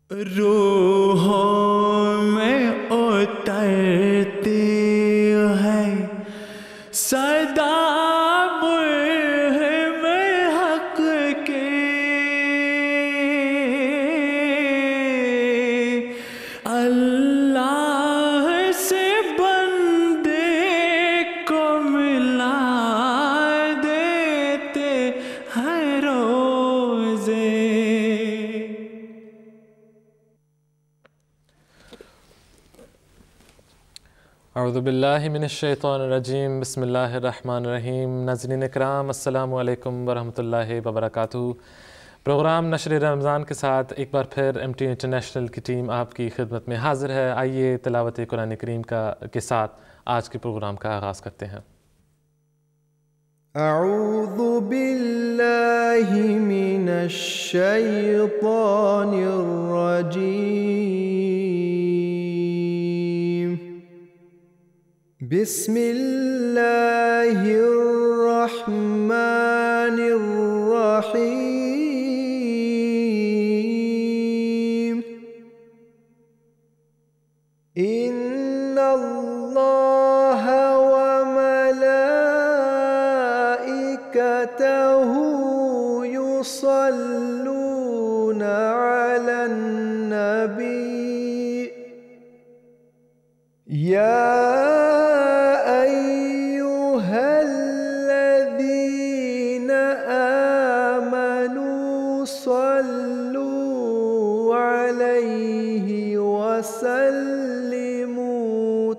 روحوں میں اترتی ہے صدا مرہم حق کے، اللہ سے بندے کو ملا دیتے ہیں روزے۔ اعوذ باللہ من الشیطان الرجیم، بسم اللہ الرحمن الرحیم۔ ناظرین اکرام، السلام علیکم ورحمۃ اللہ وبرکاتہ۔ پروگرام نشر رمضان کے ساتھ ایک بار پھر ایم ٹی انٹرنیشنل کی ٹیم آپ کی خدمت میں حاضر ہے۔ آئیے تلاوت قرآن کریم کے ساتھ آج کے پروگرام کا آغاز کرتے ہیں۔ اعوذ باللہ من الشیطان الرجیم، بسم اللہ الرحمن الرحیم۔ ان اللہ وملائکتہ یصلون علی النبی، یا وسلموا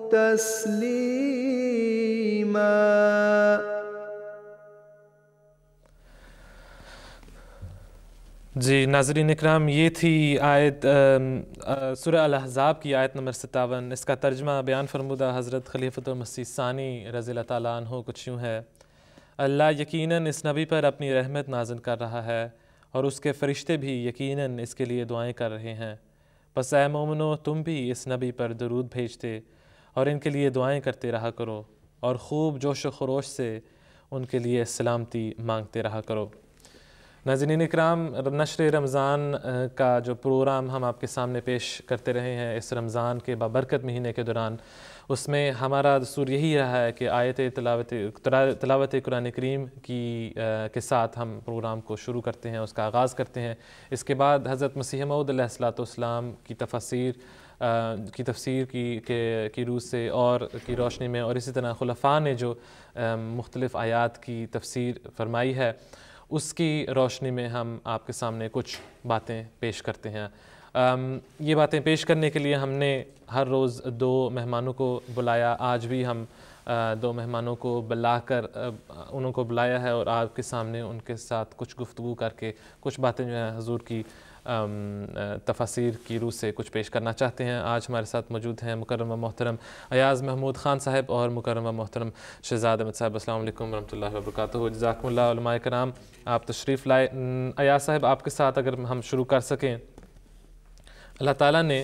تسلیما۔ جی ناظرین اکرام، یہ تھی آیت سورہ الاحزاب کی آیت نمبر 57۔ اس کا ترجمہ بیان فرمودہ حضرت خلیفۃ المسیح ثانی رضی اللہ تعالیٰ عنہ کچھ یوں ہے: اللہ یقیناً اس نبی پر اپنی رحمت نازل کر رہا ہے اور اس کے فرشتے بھی یقیناً اس کے لیے دعائیں کر رہے ہیں، پس اے مومنو تم بھی اس نبی پر درود بھیجتے اور ان کے لیے دعائیں کرتے رہا کرو اور خوب جوش و خروش سے ان کے لیے سلامتی مانگتے رہا کرو۔ ناظرین اکرام، نشر رمضان کا جو پروگرام ہم آپ کے سامنے پیش کرتے رہے ہیں اس رمضان کے بابرکت مہینے کے دوران، اس میں ہمارا دستور یہی رہا ہے کہ آیت تلاوت قرآن کریم کے ساتھ ہم پروگرام کو شروع کرتے ہیں، اس کا آغاز کرتے ہیں۔ اس کے بعد حضرت مسیح موعود علیہ السلام کی تفسیر کی روح سے اور کی روشنی میں، اور اسی طرح خلفاء نے جو مختلف آیات کی تفسیر فرمائی ہے اس کی روشنی میں ہم آپ کے سامنے کچھ باتیں پیش کرتے ہیں۔ یہ باتیں پیش کرنے کے لیے ہم نے ہر روز 2 مہمانوں کو بلایا۔ آج بھی ہم 2 مہمانوں کو بلا کر انہوں کو بلایا ہے اور آپ کے سامنے ان کے ساتھ کچھ گفتگو کر کے کچھ باتیں جو ہیں حضور کی تفاسیر کی روح سے کچھ پیش کرنا چاہتے ہیں۔ آج ہمارے ساتھ موجود ہیں مکرم و محترم ایاز محمود خان صاحب اور مکرم و محترم شہزاد احمد صاحب۔ السلام علیکم ورحمۃ اللہ وبرکاتہ۔ جزاکم اللہ علماء کرام، آپ تشریف لائے۔ ایاز صاحب، آپ کے ساتھ اگر ہم شروع کر سکیں، اللہ تعالیٰ نے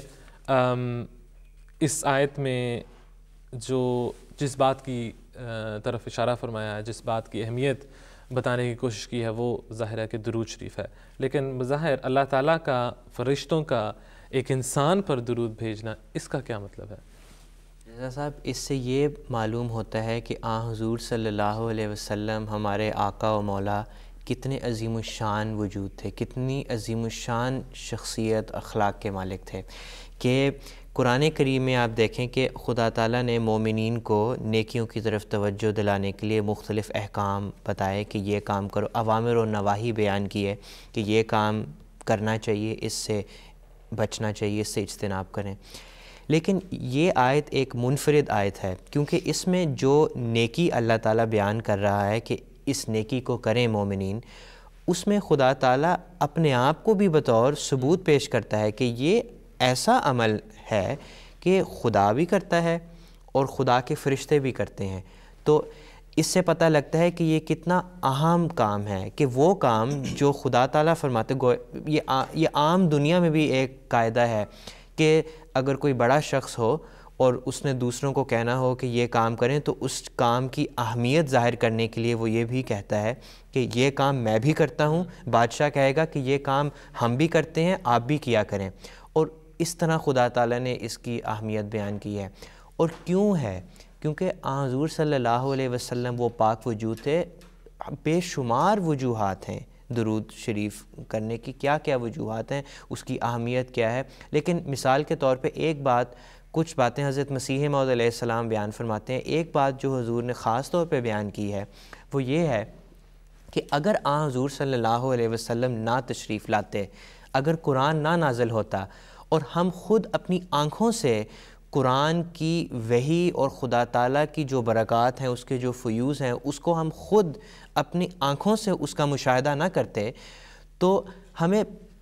اس آیت میں جس بات کی طرف اشارہ فرمایا ہے، جس بات کی اہمیت بتانے کی کوشش کی ہے، وہ ظاہر ہے کہ درود شریف ہے، لیکن بظاہر اللہ تعالیٰ کا فرشتوں کا ایک انسان پر درود بھیجنا، اس کا کیا مطلب ہے؟ رضا صاحب، اس سے یہ معلوم ہوتا ہے کہ حضور صلی اللہ علیہ وسلم ہمارے آقا و مولا کتنے عظیم الشان وجود تھے، کتنی عظیم الشان شخصیت اخلاق کے مالک تھے، کہ قرآن کریم میں آپ دیکھیں کہ خدا تعالیٰ نے مومنین کو نیکیوں کی طرف توجہ دلانے کے لیے مختلف احکام بتائے کہ یہ کام کرو، اوامر و نواہی بیان کیے کہ یہ کام کرنا چاہیے، اس سے بچنا چاہیے، اس سے اجتناب کریں۔ لیکن یہ آیت ایک منفرد آیت ہے، کیونکہ اس میں جو نیکی اللہ تعالیٰ بیان کر رہا ہے کہ اس نیکی کو کریں مومنین، اس میں خدا تعالیٰ اپنے آپ کو بھی بطور ثبوت پیش کرتا ہے کہ یہ ایسا عمل ہے کہ خدا بھی کرتا ہے اور خدا کے فرشتے بھی کرتے ہیں۔ تو اس سے پتہ لگتا ہے کہ یہ کتنا اہم کام ہے، کہ وہ کام جو خدا تعالیٰ فرماتے، یہ عام دنیا میں بھی ایک قاعدہ ہے کہ اگر کوئی بڑا شخص ہو اور اس نے دوسروں کو کہنا ہو کہ یہ کام کریں، تو اس کام کی اہمیت ظاہر کرنے کے لیے وہ یہ بھی کہتا ہے کہ یہ کام میں بھی کرتا ہوں، بادشاہ کہے گا کہ یہ کام ہم بھی کرتے ہیں، آپ بھی کیا کریں۔ اور اس طرح خدا تعالیٰ نے اس کی اہمیت بیان کی ہے. اور کیوں ہے؟ کیونکہ حضور صلی اللہ علیہ وسلم وہ پاک وجود تھے. بے شمار وجوہات ہیں درود شریف کرنے کی، کیا کیا وجوہات ہیں، اس کی اہمیت کیا ہے. لیکن مثال کے طور پہ کچھ باتیں حضرت مسیح موعود علیہ السلام بیان فرماتے ہیں. ایک بات جو حضور نے خاص طور پہ بیان کی ہے وہ یہ ہے کہ اگر حضور صلی اللہ علیہ وسلم نہ تشریف لاتے، اگر قرآن نہ نازل ہوتا اور ہم خود اپنی آنکھوں سے قرآن کی وحی اور خدا تعالیٰ کی جو برکات ہیں، اس کے جو فیوز ہیں، اس کو ہم خود اپنی آنکھوں سے اس کا مشاہدہ نہ کرتے تو ہمیں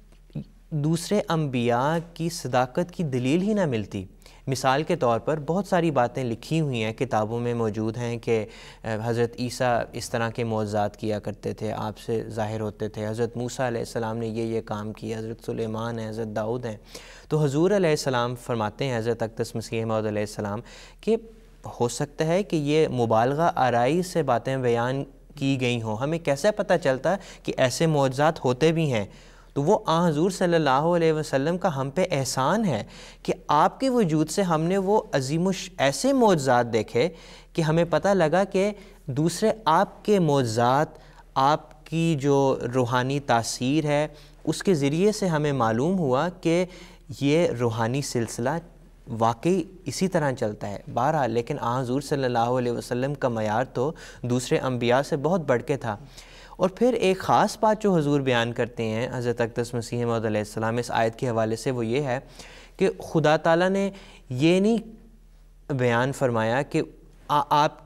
دوسرے انبیاء کی صداقت کی دلیل ہی نہ ملتی. مثال کے طور پر بہت ساری باتیں لکھی ہوئی ہیں، کتابوں میں موجود ہیں کہ حضرت عیسیٰ اس طرح کے معجزات کیا کرتے تھے، آپ سے ظاہر ہوتے تھے. حضرت موسیٰ علیہ السلام نے یہ کام کیا، حضرت سلیمان ہیں، حضرت داؤد ہیں. تو حضور علیہ السلام فرماتے ہیں، حضرت اقدس مسیح موعود علیہ السلام، کہ ہو سکتا ہے کہ یہ مبالغہ آرائی سے باتیں بیان کی گئی ہوں. ہمیں کیسے پتہ چلتا کہ ایسے معجزات ہوتے بھی ہیں؟ تو وہ حضور صلی اللہ علیہ وسلم کا ہم پہ احسان ہے کہ آپ کے وجود سے ہم نے وہ عظیم ایسے معجزات دیکھے کہ ہمیں پتہ لگا کہ دوسرے آپ کے معجزات، آپ کی جو روحانی تاثیر ہے، اس کے ذریعے سے ہمیں معلوم ہوا کہ یہ روحانی سلسلہ واقعی اسی طرح چلتا ہے. بہرحال لیکن حضور صلی اللہ علیہ وسلم کا معیار تو دوسرے انبیاء سے بہت بڑھ کے تھا. اور پھر ایک خاص بات جو حضور بیان کرتے ہیں حضرت اقدس مسیح موعود علیہ السلام اس آیت کے حوالے سے، وہ یہ ہے کہ خدا تعالیٰ نے یہ نہیں بیان فرمایا کہ آپ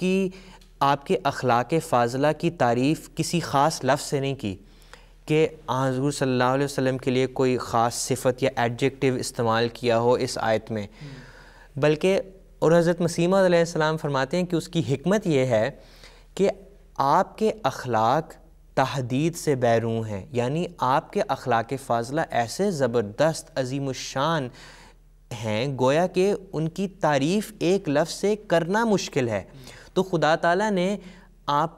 کے اخلاق فاضلہ کی تعریف کسی خاص لفظ سے نہیں کی، کہ حضور صلی اللہ علیہ وسلم کے لیے کوئی خاص صفت یا ایڈجیکٹیو استعمال کیا ہو اس آیت میں، بلکہ اور حضرت مسیح موعود علیہ السلام فرماتے ہیں کہ اس کی حکمت یہ ہے کہ آپ کے اخلاق تحدید سے بیرون ہیں. یعنی آپ کے اخلاق فاضلہ ایسے زبردست عظیم الشان ہیں گویا کہ ان کی تعریف ایک لفظ سے کرنا مشکل ہے. تو خدا تعالیٰ نے آپ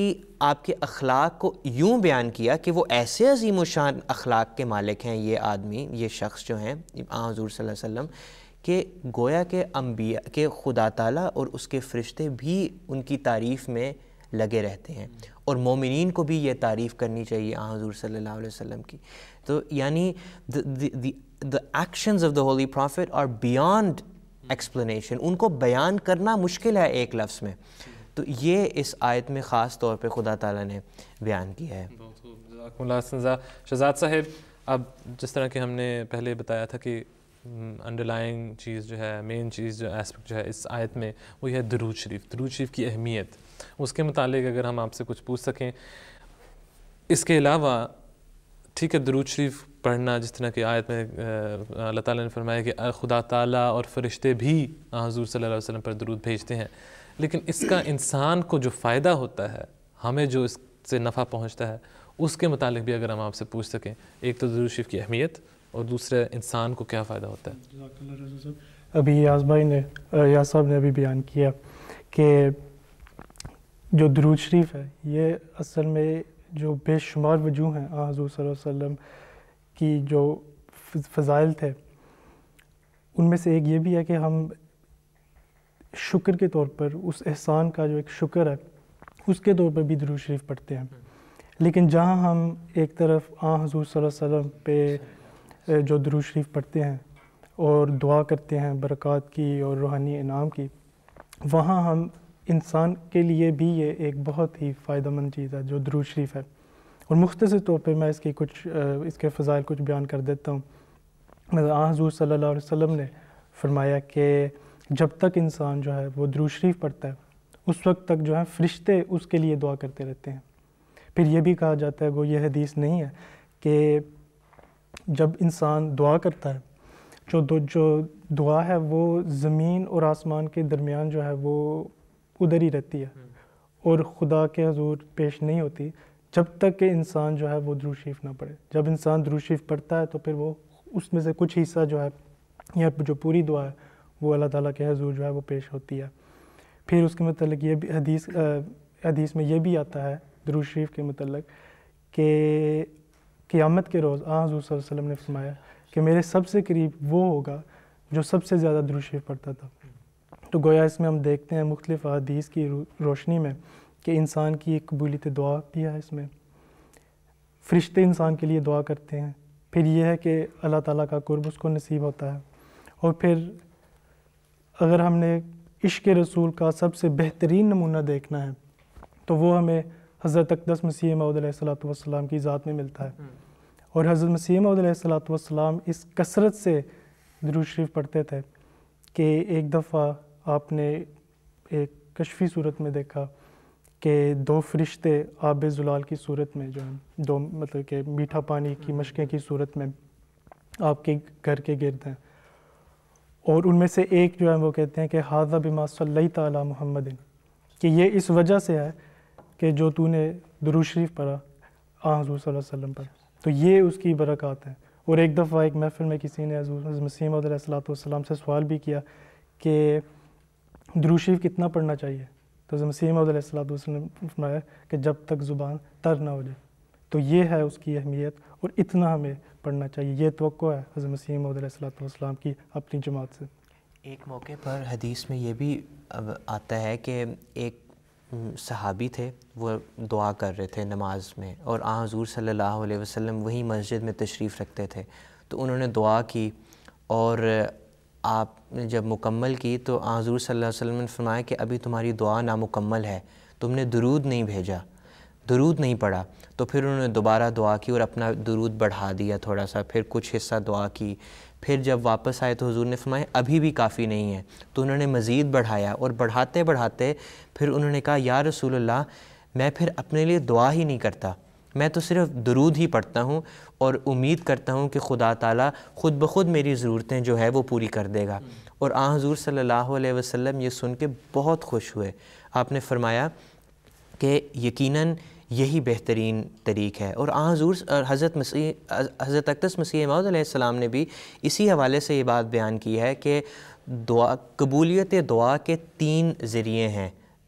کے اخلاق کو یوں بیان کیا کہ وہ ایسے عظیم الشان اخلاق کے مالک ہیں، یہ آدمی، یہ شخص جو ہیں حضور صلی اللہ علیہ وسلم، کہ گویا کہ انبیاء کے خدا تعالیٰ اور اس کے فرشتے بھی ان کی تعریف میں لگے رہتے ہیں. اور مومنین کو بھی یہ تعریف کرنی چاہیے حضور صلی اللہ علیہ وسلم کی. تو یعنی the actions of the holy prophet are beyond explanation. ان کو بیان کرنا مشکل ہے ایک لفظ میں. تو یہ اس آیت میں خاص طور پہ خدا تعالیٰ نے بیان کیا ہے. جزاکم اللہ. شہزاد صاحب، اب جس طرح کہ ہم نے پہلے بتایا تھا کہ انڈرلائنگ چیز جو ہے، مین چیز جو ایسپیکٹ جو ہے اس آیت میں، وہ یہ ہے درود شریف کی اہمیت. اس کے متعلق اگر ہم آپ سے کچھ پوچھ سکیں. اس کے علاوہ ٹھیک ہے، درود شریف پڑھنا، جس طرح کہ آیت میں اللہ تعالیٰ نے فرمایا کہ خدا تعالیٰ اور فرشتے بھی حضور صلی اللہ علیہ وسلم پر درود بھیجتے ہیں، لیکن اس کا انسان کو جو فائدہ ہوتا ہے، ہمیں جو اس سے نفع پہنچتا ہے، اس کے متعلق بھی اگر ہم آپ سے پوچھ سکیں. ایک تو درود شریف کی اہمیت، اور دوسرے انسان کو کیا فائدہ ہوتا ہے. ابھی یاز صاحب نے ابھی بیان کیا کہ جو درود شریف ہے یہ اصل میں جو بے شمار وجوہ ہیں حضور صلی اللہ علیہ وسلم کی جو فضائل تھے، ان میں سے ایک یہ بھی ہے کہ ہم شکر کے طور پر اس احسان کا جو ایک شکر ہے اس کے طور پر بھی درود شریف پڑھتے ہیں. لیکن جہاں ہم ایک طرف حضور صلی اللہ علیہ وسلم پہ جو درود شریف پڑھتے ہیں اور دعا کرتے ہیں برکات کی اور روحانی انعام کی، وہاں ہم انسان کے لیے بھی یہ ایک بہت ہی فائدہ مند چیز ہے جو درود شریف ہے. اور مختصر طور پہ میں اس کے فضائل کچھ بیان کر دیتا ہوں. حضور صلی اللہ علیہ وسلم نے فرمایا کہ جب تک انسان جو ہے وہ درود شریف پڑھتا ہے اس وقت تک جو ہے فرشتے اس کے لیے دعا کرتے رہتے ہیں. پھر یہ بھی کہا جاتا ہے، وہ یہ حدیث نہیں ہے، کہ جب انسان دعا کرتا ہے، جو دعا ہے وہ زمین اور آسمان کے درمیان جو ہے وہ ادھر ہی رہتی ہے اور خدا کے حضور پیش نہیں ہوتی جب تک کہ انسان جو ہے وہ درود شریف نہ پڑھے. جب انسان درود شریف پڑھتا ہے تو پھر وہ اس میں سے کچھ حصہ جو ہے یا جو پوری دعا ہے وہ اللہ تعالیٰ کے حضور جو ہے وہ پیش ہوتی ہے. پھر اس کے متعلق یہ بھی حدیث میں یہ بھی آتا ہے درود شریف کے متعلق کہ قیامت کے روز حضور صلی اللہ علیہ وسلم نے فرمایا کہ میرے سب سے قریب وہ ہوگا جو سب سے زیادہ درود شریف پڑھتا تھا۔ تو گویا اس میں ہم دیکھتے ہیں مختلف احادیث کی روشنی میں کہ انسان کی ایک قبولیت دعا بھی ہے اس میں، فرشتے انسان کے لیے دعا کرتے ہیں، پھر یہ ہے کہ اللہ تعالیٰ کا قرب اس کو نصیب ہوتا ہے، اور پھر اگر ہم نے عشق رسول کا سب سے بہترین نمونہ دیکھنا ہے تو وہ ہمیں حضرت اقدس مسیح موعود علیہ الصلوۃ والسلام کی ذات میں ملتا ہے۔ اور حضرت مسیح موعود علیہ الصلوۃ والسلام اس کثرت سے درود شریف پڑھتے تھے کہ ایک دفعہ آپ نے ایک کشفی صورت میں دیکھا کہ دو فرشتے آب زلال کی صورت میں جو ہیں، دو مطلب کہ میٹھا پانی کی مشکیں کی صورت میں آپ کے گھر کے گرد ہیں، اور ان میں سے ایک جو ہے وہ کہتے ہیں کہ ھذا بما صلیت علی محمد، کہ یہ اس وجہ سے ہے کہ جو تو نے درود شریف پڑھا حضور صلی اللہ علیہ وسلم پر، تو یہ اس کی برکات ہیں۔ اور ایک دفعہ ایک محفل میں کسی نے حضور مسیح موعود علیہ الصلوۃ والسلام سے سوال بھی کیا کہ درود شریف کتنا پڑھنا چاہیے، تو حضرت مسیح موعود علیہ الصلوۃ والسلام نے فرمایا کہ جب تک زبان تر نہ ہو جائے۔ تو یہ ہے اس کی اہمیت، اور اتنا ہمیں پڑھنا چاہیے، یہ توقع ہے حضرت مسیح موعود علیہ الصلوۃ والسلام کی اپنی جماعت سے۔ ایک موقع پر حدیث میں یہ بھی آتا ہے کہ ایک صحابی تھے، وہ دعا کر رہے تھے نماز میں، اور حضور صلی اللہ علیہ وسلم وہی مسجد میں تشریف رکھتے تھے، تو انہوں نے دعا کی، اور آپ نے جب مکمل کی تو حضور صلی اللہ علیہ وسلم نے فرمایا کہ ابھی تمہاری دعا نامکمل ہے، تم نے درود نہیں بھیجا، درود نہیں پڑھا۔ تو پھر انہوں نے دوبارہ دعا کی اور اپنا درود بڑھا دیا تھوڑا سا، پھر کچھ حصہ دعا کی، پھر جب واپس آئے تو حضور نے فرمایا ابھی بھی کافی نہیں ہے، تو انہوں نے مزید بڑھایا، اور بڑھاتے بڑھاتے پھر انہوں نے کہا یا رسول اللہ میں پھر اپنے لیے دعا ہی نہیں کرتا، میں تو صرف درود ہی پڑھتا ہوں، اور امید کرتا ہوں کہ خدا تعالیٰ خود بخود میری ضرورتیں جو ہے وہ پوری کر دے گا۔ اور حضور صلی اللہ علیہ وسلم یہ سن کے بہت خوش ہوئے، آپ نے فرمایا کہ یقیناً یہی بہترین طریق ہے۔ اور حضور حضرت اقدس مسیح موعود علیہ السلام نے بھی اسی حوالے سے یہ بات بیان کی ہے کہ دعا، قبولیت دعا کے 3 ذریعے ہیں۔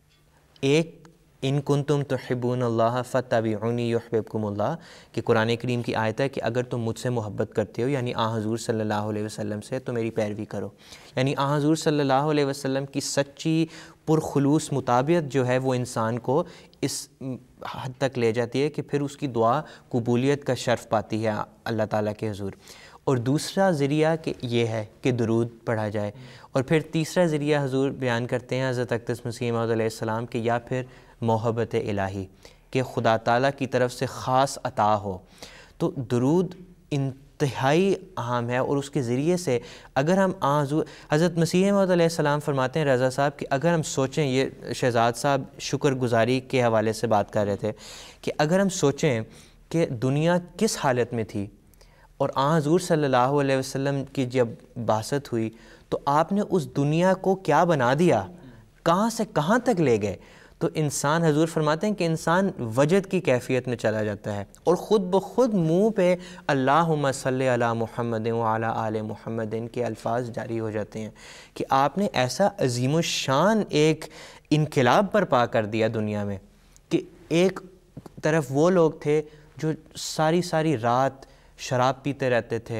ایک ان کنتم تحبون اللہ فاتبعونی یحببکم اللہ، کہ قرآن کریم کی آیت ہے کہ اگر تم مجھ سے محبت کرتے ہو یعنی حضور صلی اللہ علیہ وسلم سے، تو میری پیروی کرو۔ یعنی حضور صلی اللہ علیہ وسلم کی سچی پرخلوص مطابعت جو ہے وہ انسان کو اس حد تک لے جاتی ہے کہ پھر اس کی دعا قبولیت کا شرف پاتی ہے اللہ تعالیٰ کے حضور۔ اور دوسرا ذریعہ کہ یہ ہے کہ درود پڑھا جائے، اور پھر تیسرا ذریعہ حضور بیان کرتے ہیں حضرت اقدس مسیح موعود علیہ السلام کہ یا پھر محبت الہی، کہ خدا تعالیٰ کی طرف سے خاص عطا ہو۔ تو درود انتہائی اہم ہے، اور اس کے ذریعے سے اگر ہم حضرت مسیح موعود علیہ السلام فرماتے ہیں رضا صاحب کہ اگر ہم سوچیں، یہ شہزاد صاحب شکر گزاری کے حوالے سے بات کر رہے تھے، کہ اگر ہم سوچیں کہ دنیا کس حالت میں تھی، اور حضور صلی اللہ علیہ وسلم کی جب بعثت ہوئی تو آپ نے اس دنیا کو کیا بنا دیا، کہاں سے کہاں تک لے گئے۔ تو انسان، حضور فرماتے ہیں کہ انسان وجد کی کیفیت میں چلا جاتا ہے، اور خود بخود منہ پہ اللہم صلی علی محمد وعلی آل محمد کے الفاظ جاری ہو جاتے ہیں، کہ آپ نے ایسا عظیم الشان ایک انقلاب برپا کر دیا دنیا میں، کہ ایک طرف وہ لوگ تھے جو ساری رات شراب پیتے رہتے تھے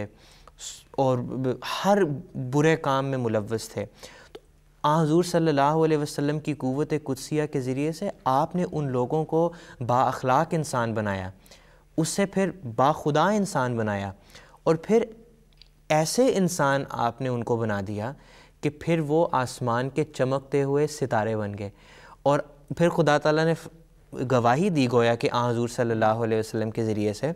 اور ہر برے کام میں ملوث تھے، تو حضور صلی اللہ علیہ وسلم کی قوت قدسیہ کے ذریعے سے آپ نے ان لوگوں کو با اخلاق انسان بنایا، اس سے پھر با خدا انسان بنایا، اور پھر ایسے انسان آپ نے ان کو بنا دیا کہ پھر وہ آسمان کے چمکتے ہوئے ستارے بن گئے۔ اور پھر خدا تعالیٰ نے گواہی دی گویا کہ حضور صلی اللہ علیہ وسلم کے ذریعے سے،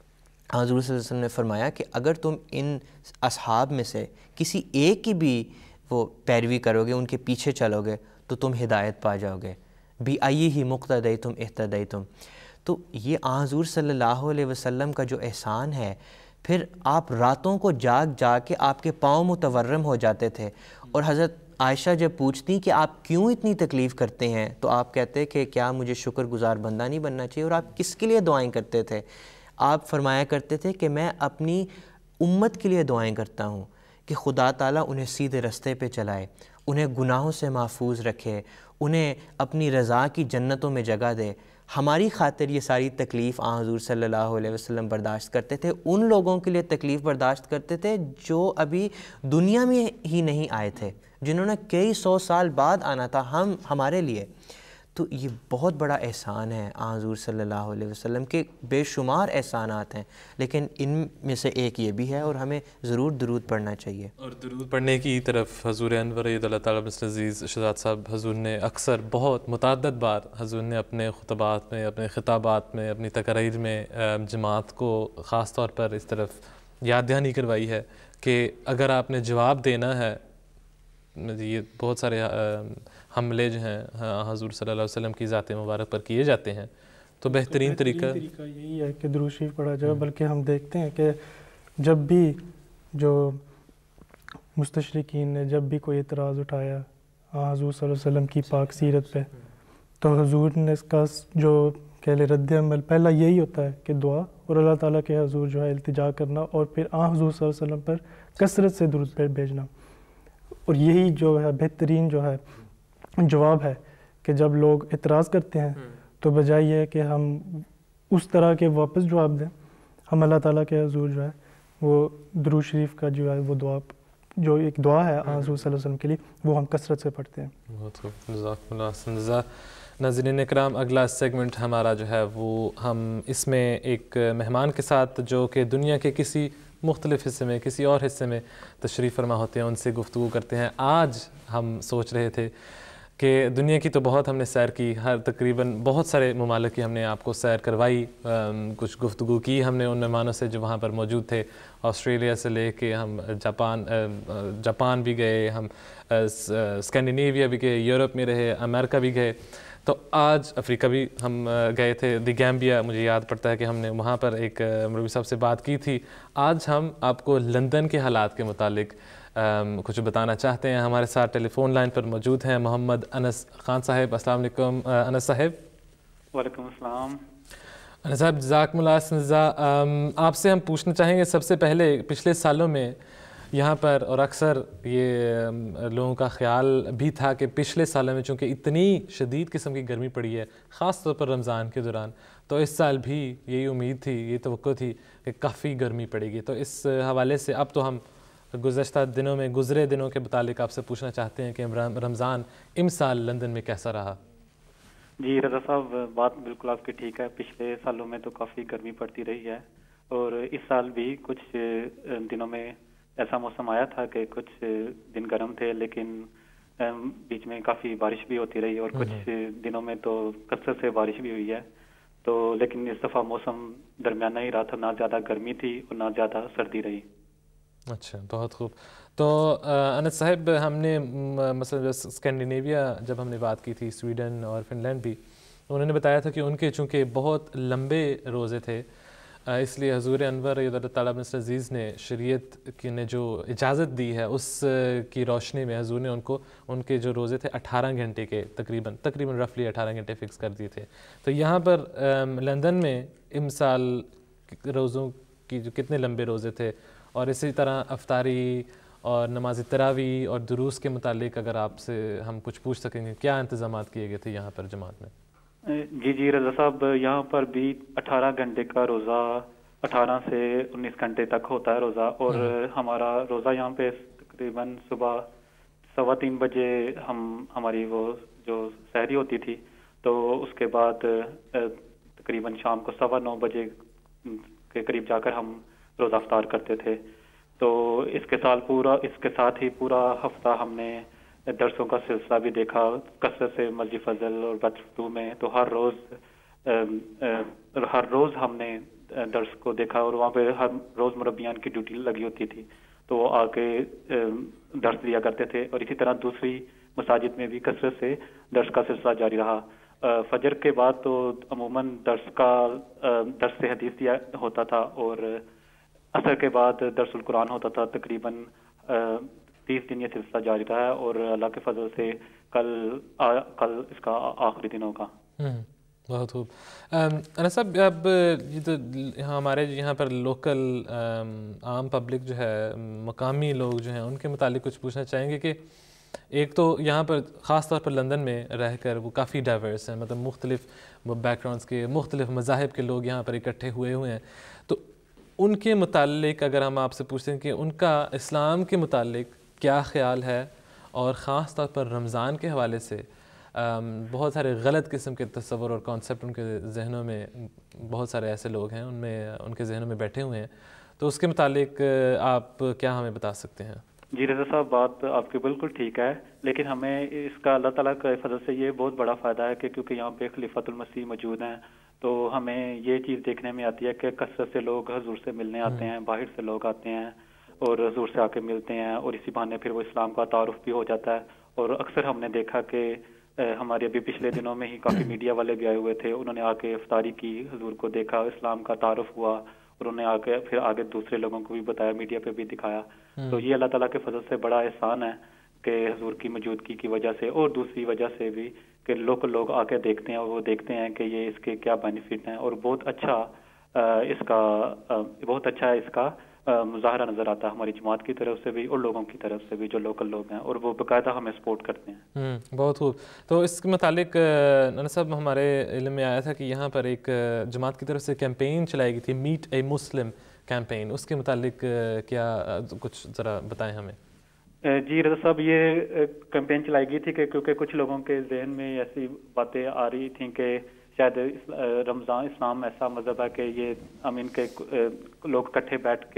حضور صلی اللہ علیہ وسلم نے فرمایا کہ اگر تم ان اصحاب میں سے کسی ایک کی بھی وہ پیروی کرو گے، ان کے پیچھے چلو گے، تو تم ہدایت پا جاؤ گے، بِأَيِّهِ مُقْتَدَيْتُمْ اهْتَدَيْتُمْ۔ تو یہ حضور صلی اللہ علیہ وسلم کا جو احسان ہے، پھر آپ راتوں کو جاگ کے آپ کے پاؤں متورم ہو جاتے تھے، اور حضرت عائشہ جب پوچھتی کہ آپ کیوں اتنی تکلیف کرتے ہیں، تو آپ کہتے کہ کیا مجھے شکر گزار بندہ نہیں بننا چاہیے؟ اور آپ کس کے لیے دعائیں کرتے تھے؟ آپ فرمایا کرتے تھے کہ میں اپنی امت کے لیے دعائیں کرتا ہوں کہ خدا تعالیٰ انہیں سیدھے رستے پہ چلائے، انہیں گناہوں سے محفوظ رکھے، انہیں اپنی رضا کی جنتوں میں جگہ دے۔ ہماری خاطر یہ ساری تکلیف آن حضور صلی اللہ علیہ وسلم برداشت کرتے تھے، ان لوگوں کے لیے تکلیف برداشت کرتے تھے جو ابھی دنیا میں ہی نہیں آئے تھے، جنہوں نے کئی سو سال بعد آنا تھا ہمارے لیے۔ تو یہ بہت بڑا احسان ہے آن حضور صلی اللہ علیہ وسلم کے، بے شمار احسانات ہیں، لیکن ان میں سے ایک یہ بھی ہے، اور ہمیں ضرور درود پڑھنا چاہیے۔ اور درود پڑھنے کی طرف حضور انور عید اللہ تعالیٰ بن عزیز شہزاد صاحب حضور نے اکثر بہت متعدد بار حضور نے اپنے خطبات میں، اپنے خطابات میں، اپنی تقاریر میں جماعت کو خاص طور پر اس طرف یاد دہانی کروائی ہے کہ اگر آپ نے جواب دینا ہے، یہ بہت سارے حملے جو ہیں حضور صلی اللہ علیہ وسلم کی ذات مبارک پر کیے جاتے ہیں، تو بہترین طریقہ یہی ہے کہ درود شریف پڑھا جائے۔ بلکہ ہم دیکھتے ہیں کہ جب بھی جو مستشرقین نے جب بھی کوئی اعتراض اٹھایا حضور صلی اللہ علیہ وسلم کی پاک سیرت پہ، تو حضور نے اس کا جو کہہ لے رد عمل پہلا یہی ہوتا ہے کہ دعا اور اللہ تعالیٰ کے حضور جو ہے التجا کرنا، اور پھر حضور صلی اللہ علیہ وسلم پر کثرت سے درود پہ بھیجنا۔ اور یہی جو ہے بہترین جو ہے جواب ہے کہ جب لوگ اعتراض کرتے ہیں تو بجائے یہ کہ ہم اس طرح کے واپس جواب دیں، ہم اللہ تعالیٰ کے حضور جو ہے وہ درود شریف کا جو ہے وہ دعا، جو ایک دعا ہے حضور صلی اللہ علیہ وسلم کے لیے، وہ ہم کثرت سے پڑھتے ہیں۔ بہت خوب، جزاکم اللہ حسن جزا۔ ناظرین اکرام، اگلا سیگمنٹ ہمارا جو ہے وہ ہم اس میں ایک مہمان کے ساتھ جو کہ دنیا کے کسی مختلف حصے میں، کسی اور حصے میں تشریف فرما ہوتے ہیں، ان سے گفتگو کرتے ہیں۔ آج ہم سوچ رہے تھے کہ دنیا کی تو بہت ہم نے سیر کی، تقریباً بہت سارے ممالک کی ہم نے آپ کو سیر کروائی، کچھ گفتگو کی ہم نے ان مہمانوں سے جو وہاں پر موجود تھے، آسٹریلیا سے لے کے ہم جاپان بھی گئے، ہم اسکینڈینیویا بھی گئے، یورپ میں رہے، امریکہ بھی گئے، تو آج افریقہ بھی ہم گئے تھے، دی گیمبیا، مجھے یاد پڑتا ہے کہ ہم نے وہاں پر ایک مولوی صاحب سے بات کی تھی۔ آج ہم آپ کو لندن کے حالات کے متعلق کچھ بتانا چاہتے ہیں۔ ہمارے ساتھ ٹیلی فون لائن پر موجود ہیں محمد انس خان صاحب۔ السلام علیکم انس صاحب۔ وعلیکم السلام۔ انس صاحب جزاکم اللہ خیر۔ آپ سے ہم پوچھنا چاہیں گے سب سے پہلے، پچھلے سالوں میں یہاں پر، اور اکثر یہ لوگوں کا خیال بھی تھا کہ پچھلے سالوں میں چونکہ اتنی شدید قسم کی گرمی پڑی ہے خاص طور پر رمضان کے دوران، تو اس سال بھی یہی امید تھی، یہ توقع تھی کہ کافی گرمی پڑے گی۔ تو اس حوالے سے اب تو ہم گزشتہ دنوں میں، گزرے دنوں کے متعلق آپ سے پوچھنا چاہتے ہیں کہ رمضان امسال لندن میں کیسا رہا؟ جی رضا صاحب، بات بالکل آپ کی ٹھیک ہے، پچھلے سالوں میں تو کافی گرمی پڑتی رہی ہے، اور اس سال بھی کچھ دنوں میں ایسا موسم آیا تھا کہ کچھ دن گرم تھے، لیکن بیچ میں کافی بارش بھی ہوتی رہی، اور کچھ دنوں میں تو کثرت سے بارش بھی ہوئی ہے، تو لیکن اس دفعہ موسم درمیانہ ہی رہا تھا، نہ زیادہ گرمی تھی اور نہ زیادہ سردی رہی۔ اچھا، بہت خوب۔ تو انس صاحب، ہم نے مثلا اسکینڈینیویا جب ہم نے بات کی تھی، سویڈن اور فن لینڈ بھی، انہوں نے بتایا تھا کہ ان کے چونکہ بہت لمبے روزے تھے، اس لیے حضور انور رضی اللہ تعالیٰ بن عزیز نے شریعت کی نے جو اجازت دی ہے اس کی روشنی میں حضور نے ان کے جو روزے تھے 18 گھنٹے کے تقریباً رفلی 18 گھنٹے فکس کر دیے تھے۔ تو یہاں پر لندن میں امسال روزوں کی جو کتنے لمبے روزے تھے، اور اسی طرح افطاری اور نماز تراویح اور دروس کے متعلق اگر آپ سے ہم کچھ پوچھ سکیں گے، کیا انتظامات کیے گئے تھے یہاں پر جماعت میں؟ جی رضا صاحب، یہاں پر بھی 18 گھنٹے کا روزہ، 18 سے 19 گھنٹے تک ہوتا ہے روزہ، اور ہمارا روزہ یہاں پہ تقریباً صبح 3:15 بجے ہماری وہ جو سحری ہوتی تھی، تو اس کے بعد تقریباً شام کو 9:15 بجے کے قریب جا کر ہم روزہ افطار کرتے تھے۔ تو اس کے ساتھ ہی پورا ہفتہ ہم نے درسوں کا سلسلہ بھی دیکھا کثرت سے مسجد فضل اور بدرفتو میں، تو ہر روز ہم نے درس کو دیکھا، اور وہاں پہ ہر روز مربیان کی ڈیوٹی لگی ہوتی تھی، تو وہ آ کے درس دیا کرتے تھے، اور اسی طرح دوسری مساجد میں بھی کثرت سے درس کا سلسلہ جاری رہا۔ فجر کے بعد تو عموماً درس سے حدیث دیا ہوتا تھا، اور عصر کے بعد درس القرآن ہوتا تھا۔ تقریباً 30 دن یہ سلسلہ جاری رہا ہے، اور اللہ کے فضل سے کل اس کا آخری دن ہوگا۔ بہت خوب۔ انس صاحب، اب یہ تو ہمارے یہاں پر لوکل عام پبلک جو ہے، مقامی لوگ جو ہیں، ان کے متعلق کچھ پوچھنا چاہیں گے کہ ایک تو یہاں پر خاص طور پر لندن میں رہ کر وہ کافی ڈائیورس ہیں، مطلب مختلف بیک گراؤنڈس کے، مختلف مذاہب کے لوگ یہاں پر اکٹھے ہوئے ہیں. تو ان کے متعلق اگر ہم آپ سے پوچھتے ہیں کہ ان کا اسلام کے متعلق کیا خیال ہے، اور خاص طور پر رمضان کے حوالے سے بہت سارے غلط قسم کے تصور اور کانسیپٹ ان کے ذہنوں میں، بہت سارے ایسے لوگ ہیں ان کے ذہنوں میں بیٹھے ہوئے ہیں، تو اس کے متعلق آپ کیا ہمیں بتا سکتے ہیں؟ جی رضا صاحب، بات آپ کی بالکل ٹھیک ہے، لیکن ہمیں اس کا اللہ تعالیٰ کے فضل سے یہ بہت بڑا فائدہ ہے کہ کیونکہ یہاں پہ خلیفۃ المسیح موجود ہیں، تو ہمیں یہ چیز دیکھنے میں آتی ہے کہ کثرت سے لوگ حضور سے ملنے آتے ہیں، باہر سے لوگ آتے ہیں اور حضور سے آ کے ملتے ہیں، اور اسی بہانے پھر وہ اسلام کا تعارف بھی ہو جاتا ہے. اور اکثر ہم نے دیکھا کہ ہمارے ابھی پچھلے دنوں میں ہی کافی میڈیا والے بھی آئے ہوئے تھے، انہوں نے آ کے افطاری کی، حضور کو دیکھا، اسلام کا تعارف ہوا، اور انہوں نے آ کے پھر آگے دوسرے لوگوں کو بھی بتایا، میڈیا پہ بھی دکھایا. تو یہ اللہ تعالیٰ کے فضل سے بڑا احسان ہے کہ حضور کی موجودگی کی وجہ سے، اور دوسری وجہ سے بھی کہ لوکل لوگ آ کے دیکھتے ہیں اور وہ دیکھتے ہیں کہ یہ اس کے کیا بینیفٹ ہیں، اور بہت اچھا اس کا مظاہرہ نظر آتا ہے ہماری جماعت کی طرف سے بھی اور لوگوں کی طرف سے بھی جو لوکل لوگ ہیں، اور وہ باقاعدہ ہمیں سپورٹ کرتے ہیں. بہت خوب. تو اس کے متعلق انس صاحب ہمارے علم میں آیا تھا کہ یہاں پر ایک جماعت کی طرف سے کیمپین چلائی گئی تھی، میٹ اے مسلم کیمپین، اس کے متعلق کیا کچھ ذرا بتائیں ہمیں؟ جی رضا صاحب، یہ کیمپین چلائی گئی تھی کہ کیونکہ کچھ لوگوں کے ذہن میں ایسی باتیں آ رہی تھیں کہ شاید رمضان اسلام ایسا مذہب ہے کہ یہ امین کے لوگ اکٹھے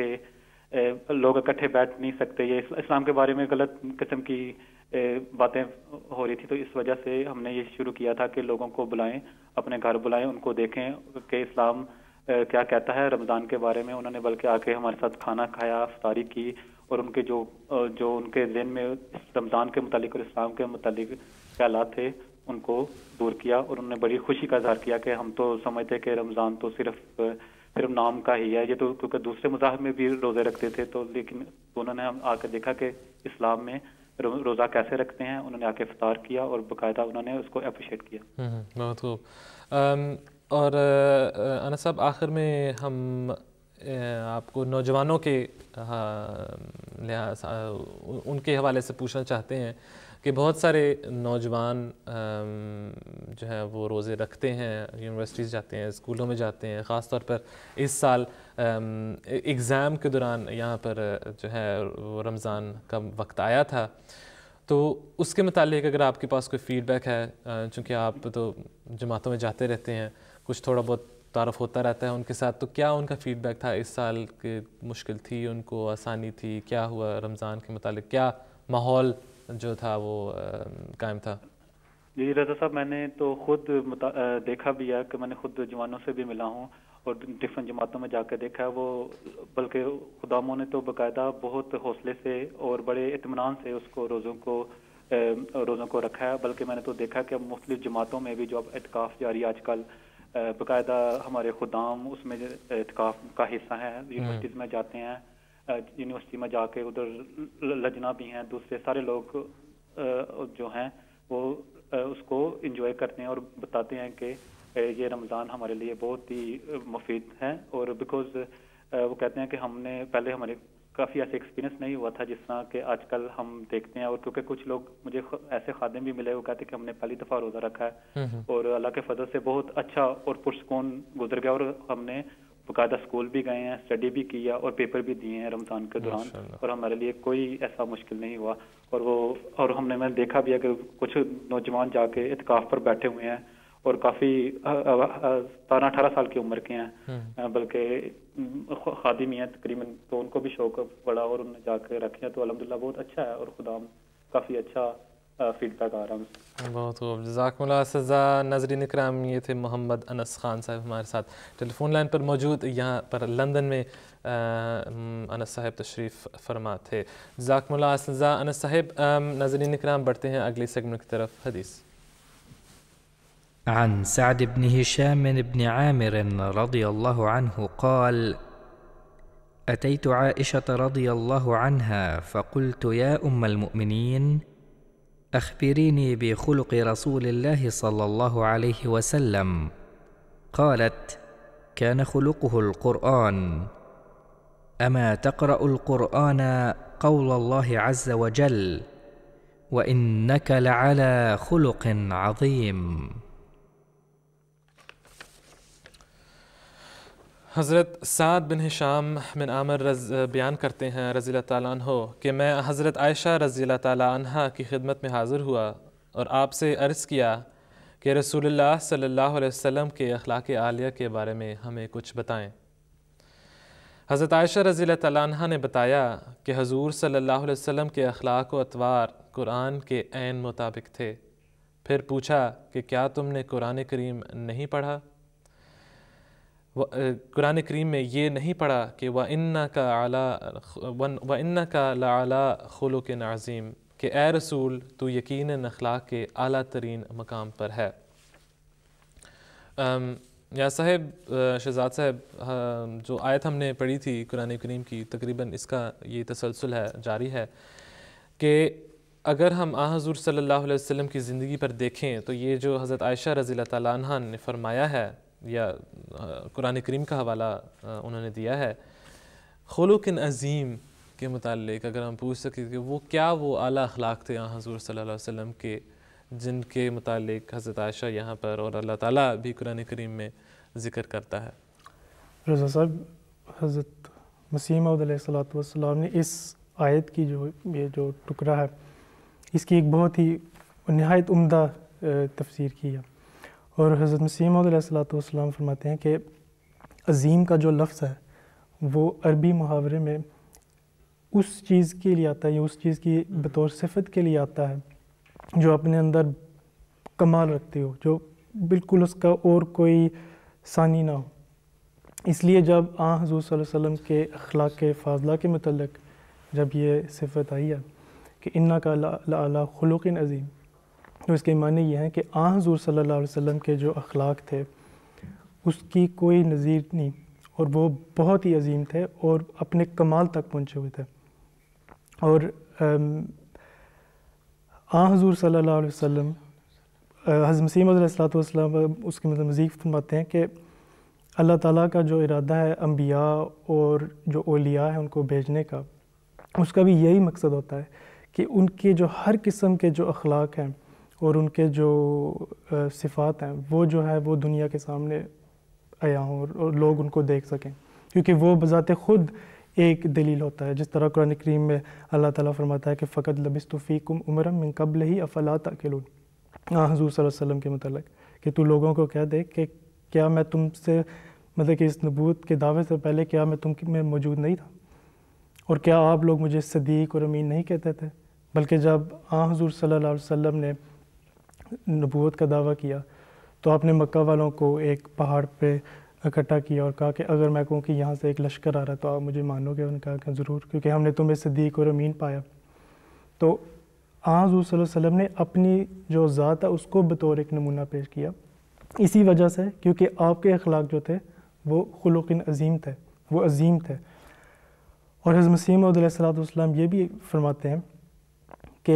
بیٹھ نہیں سکتے، یہ اسلام کے بارے میں غلط قسم کی باتیں ہو رہی تھی. تو اس وجہ سے ہم نے یہ شروع کیا تھا کہ لوگوں کو بلائیں، اپنے گھر بلائیں، ان کو دیکھیں کہ اسلام کیا کہتا ہے رمضان کے بارے میں. انہوں نے بلکہ آ کے ہمارے ساتھ کھانا کھایا، افطاری کی، اور ان کے جو ان کے ذہن میں رمضان کے متعلق اور اسلام کے متعلق خیالات تھے ان کو دور کیا، اور انہوں نے بڑی خوشی کا اظہار کیا کہ ہم تو سمجھتے کہ رمضان تو صرف نام کا ہی ہے، یہ تو کیونکہ دوسرے مذاہب میں بھی روزے رکھتے تھے، تو لیکن انہوں نے آ کے دیکھا کہ اسلام میں روزہ کیسے رکھتے ہیں. انہوں نے آ کے افطار کیا اور باقاعدہ انہوں نے اس کو اپریشیٹ کیا. بہت خوب. اور انس صاحب، آخر میں ہم آپ کو نوجوانوں کے لحاظ ان کے حوالے سے پوچھنا چاہتے ہیں کہ بہت سارے نوجوان جو ہے وہ روزے رکھتے ہیں، یونیورسٹیز جاتے ہیں، اسکولوں میں جاتے ہیں، خاص طور پر اس سال ایگزام کے دوران یہاں پر جو ہے وہ رمضان کا وقت آیا تھا. تو اس کے متعلق اگر آپ کے پاس کوئی فیڈ بیک ہے، چونکہ آپ تو جماعتوں میں جاتے رہتے ہیں، کچھ تھوڑا بہت تعارف ہوتا رہتا ہے ان کے ساتھ، تو کیا ان کا فیڈ بیک تھا اس سال کہ مشکل تھی ان کو، آسانی تھی، کیا ہوا رمضان کے متعلق، کیا ماحول جو تھا وہ قائم تھا؟ جی رضا صاحب، میں نے تو خود دیکھا بھی ہے کہ میں نے خود جوانوں سے بھی ملا ہوں اور ڈفرینٹ جماعتوں میں جا کے دیکھا ہے، وہ بلکہ خداموں نے تو باقاعدہ بہت حوصلے سے اور بڑے اطمینان سے اس کو روزوں کو رکھا ہے. بلکہ میں نے تو دیکھا کہ مختلف جماعتوں میں بھی جو اب اعتکاف جاری آج کل، باقاعدہ ہمارے خدام اس میں اعتکاف کا حصہ ہیں، یونیورسٹیز میں جاتے ہیں، یونیورسٹی میں جا کے ادھر لجنا بھی ہیں، دوسرے سارے لوگ جو ہیں وہ اس کو انجوائے کرتے ہیں اور بتاتے ہیں کہ یہ رمضان ہمارے لیے بہت ہی مفید ہے. اور بیکاز وہ کہتے ہیں کہ ہم نے پہلے ہمارے کافی ایسے ایکسپیرینس نہیں ہوا تھا جس طرح کہ آج کل ہم دیکھتے ہیں، اور کیونکہ کچھ لوگ مجھے ایسے خادم بھی ملے، وہ کہتے ہیں کہ ہم نے پہلی دفعہ روزہ رکھا ہے اور اللہ کے فضل سے بہت اچھا اور پرسکون گزر گیا، اور ہم نے باقاعدہ اسکول بھی گئے ہیں، اسٹڈی بھی کیا اور پیپر بھی دیے ہیں رمضان کے دوران، اور ہمارے لیے کوئی ایسا مشکل نہیں ہوا. اور ہم نے میں دیکھا بھی ہے کہ کچھ نوجوان جا کے اعتکاف پر بیٹھے ہوئے ہیں اور کافی 17-18 سال کی عمر کے ہیں، بلکہ خادم ہیں تقریباً، تو ان کو بھی شوق پڑا اور انہوں نے جا کے رکھے ہیں. تو الحمدللہ بہت اچھا ہے اور خدام کافی اچھا فیڈ بیک آ رہا ہے. بہت خوب، جزاکم اللہ سزا. ناظرین اکرام، یہ تھے محمد انس خان صاحب ہمارے ساتھ ٹیلی فون لائن پر موجود، یہاں پر لندن میں انس صاحب تشریف فرما تھے. جزاکم اللہ سزا انس صاحب. ناظرین اکرام، بڑھتے ہیں اگلی سیگمنٹ کی طرف. حدیث عن سعد بن هشام بن عامر رضي الله عنه قال: أتيت عائشة رضي الله عنها فقلت: يا أم المؤمنين، أخبريني بخلق رسول الله صلى الله عليه وسلم. قالت: كان خلقه القرآن. أما تقرأ القرآن قول الله عز وجل: وإنك لعلى خلق عظيم. حضرت سعد بن ہشام بن عامر بیان کرتے ہیں رضی اللہ تعالیٰ عنہ کہ میں حضرت عائشہ رضی اللہ تعالیٰ عنہ کی خدمت میں حاضر ہوا اور آپ سے عرض کیا کہ رسول اللہ صلی اللہ علیہ وسلم کے اخلاق عالیہ کے بارے میں ہمیں کچھ بتائیں. حضرت عائشہ رضی اللہ تعالیٰ عنہ نے بتایا کہ حضور صلی اللہ علیہ وسلم کے اخلاق و اطوار قرآن کے عین مطابق تھے. پھر پوچھا کہ کیا تم نے قرآن کریم نہیں پڑھا؟ قرآن کریم میں یہ نہیں پڑھا کہ وَإِنَّكَ لَعَلَىٰ خُلُقٍ عَظِيمٍ کہ اے رسول تو یقیناً اخلاق کے اعلیٰ ترین مقام پر ہے. یا صاحب شہزاد صاحب جو آیت ہم نے پڑھی تھی قرآن کریم کی تقریباً اس کا یہ تسلسل ہے جاری ہے کہ اگر ہم حضور صلی اللہ علیہ وسلم کی زندگی پر دیکھیں تو یہ جو حضرت عائشہ رضی اللہ تعالیٰ عنہ نے فرمایا ہے یا قرآن کریم کا حوالہ انہوں نے دیا ہے خلق عظیم کے متعلق، اگر ہم پوچھ سکیں کہ وہ کیا وہ اعلیٰ اخلاق تھے حضور صلی اللہ علیہ وسلم کے جن کے متعلق حضرت عائشہ یہاں پر اور اللہ تعالیٰ بھی قرآن کریم میں ذکر کرتا ہے. رضا صاحب، حضرت مسیح موعود علیہ السلام نے اس آیت کی یہ جو ٹکڑا ہے اس کی ایک بہت ہی نہایت عمدہ تفسیر کی ہے. اور حضرت مسیح موعود علیہ السلام فرماتے ہیں کہ عظیم کا جو لفظ ہے وہ عربی محاورے میں اس چیز کے لیے آتا ہے یا اس چیز کی بطور صفت کے لیے آتا ہے جو اپنے اندر کمال رکھتی ہو، جو بالکل اس کا اور کوئی ثانی نہ ہو. اس لیے جب حضور صلی اللہ علیہ وسلم کے اخلاق فاضلہ کے متعلق جب یہ صفت آئی ہے کہ انک لعلی خلق عظیم، تو اس کے معنی یہ ہیں کہ حضور صلی اللہ علیہ وسلم کے جو اخلاق تھے اس کی کوئی نظیر نہیں اور وہ بہت ہی عظیم تھے اور اپنے کمال تک پہنچے ہوئے تھے. اور حضور صلی اللہ علیہ وسلم حضرت مسیح موعود علیہ السلام اس کے مزید فرماتے ہیں کہ اللہ تعالیٰ کا جو ارادہ ہے انبیاء اور جو اولیاء ہیں ان کو بھیجنے کا، اس کا بھی یہی مقصد ہوتا ہے کہ ان کے جو ہر قسم کے جو اخلاق ہیں اور ان کے جو صفات ہیں وہ جو ہے وہ دنیا کے سامنے آیا ہوں اور لوگ ان کو دیکھ سکیں، کیونکہ وہ بذات خود ایک دلیل ہوتا ہے. جس طرح قرآن کریم میں اللہ تعالیٰ فرماتا ہے کہ فقط لبثت فیکم عمرا من قبلہ افلا تعقلون، حضور صلی اللہ علیہ وسلم کے متعلق کہ تو لوگوں کو کہہ دے کہ کیا میں تم سے مطلب کہ اس نبوت کے دعوے سے پہلے کیا میں تم میں موجود نہیں تھا، اور کیا آپ لوگ مجھے صدیق اور امین نہیں کہتے تھے. بلکہ جب حضور صلی اللہ علیہ وسلم نے نبوت کا دعویٰ کیا تو آپ نے مکہ والوں کو ایک پہاڑ پہ اکٹھا کیا اور کہا کہ اگر میں کہوں کہ یہاں سے ایک لشکر آ رہا ہے تو آپ مجھے مانو گے؟ انہوں نے کہا کہ ضرور، کیونکہ ہم نے تمہیں صدیق اور امین پایا. تو حضور صلی اللہ علیہ وسلم نے اپنی جو ذات ہے اس کو بطور ایک نمونہ پیش کیا اسی وجہ سے، کیونکہ آپ کے اخلاق جو تھے وہ خلق عظیم تھے، وہ عظیم تھے. اور حضرت مسیح موعود علیہ السلام یہ بھی فرماتے ہیں کہ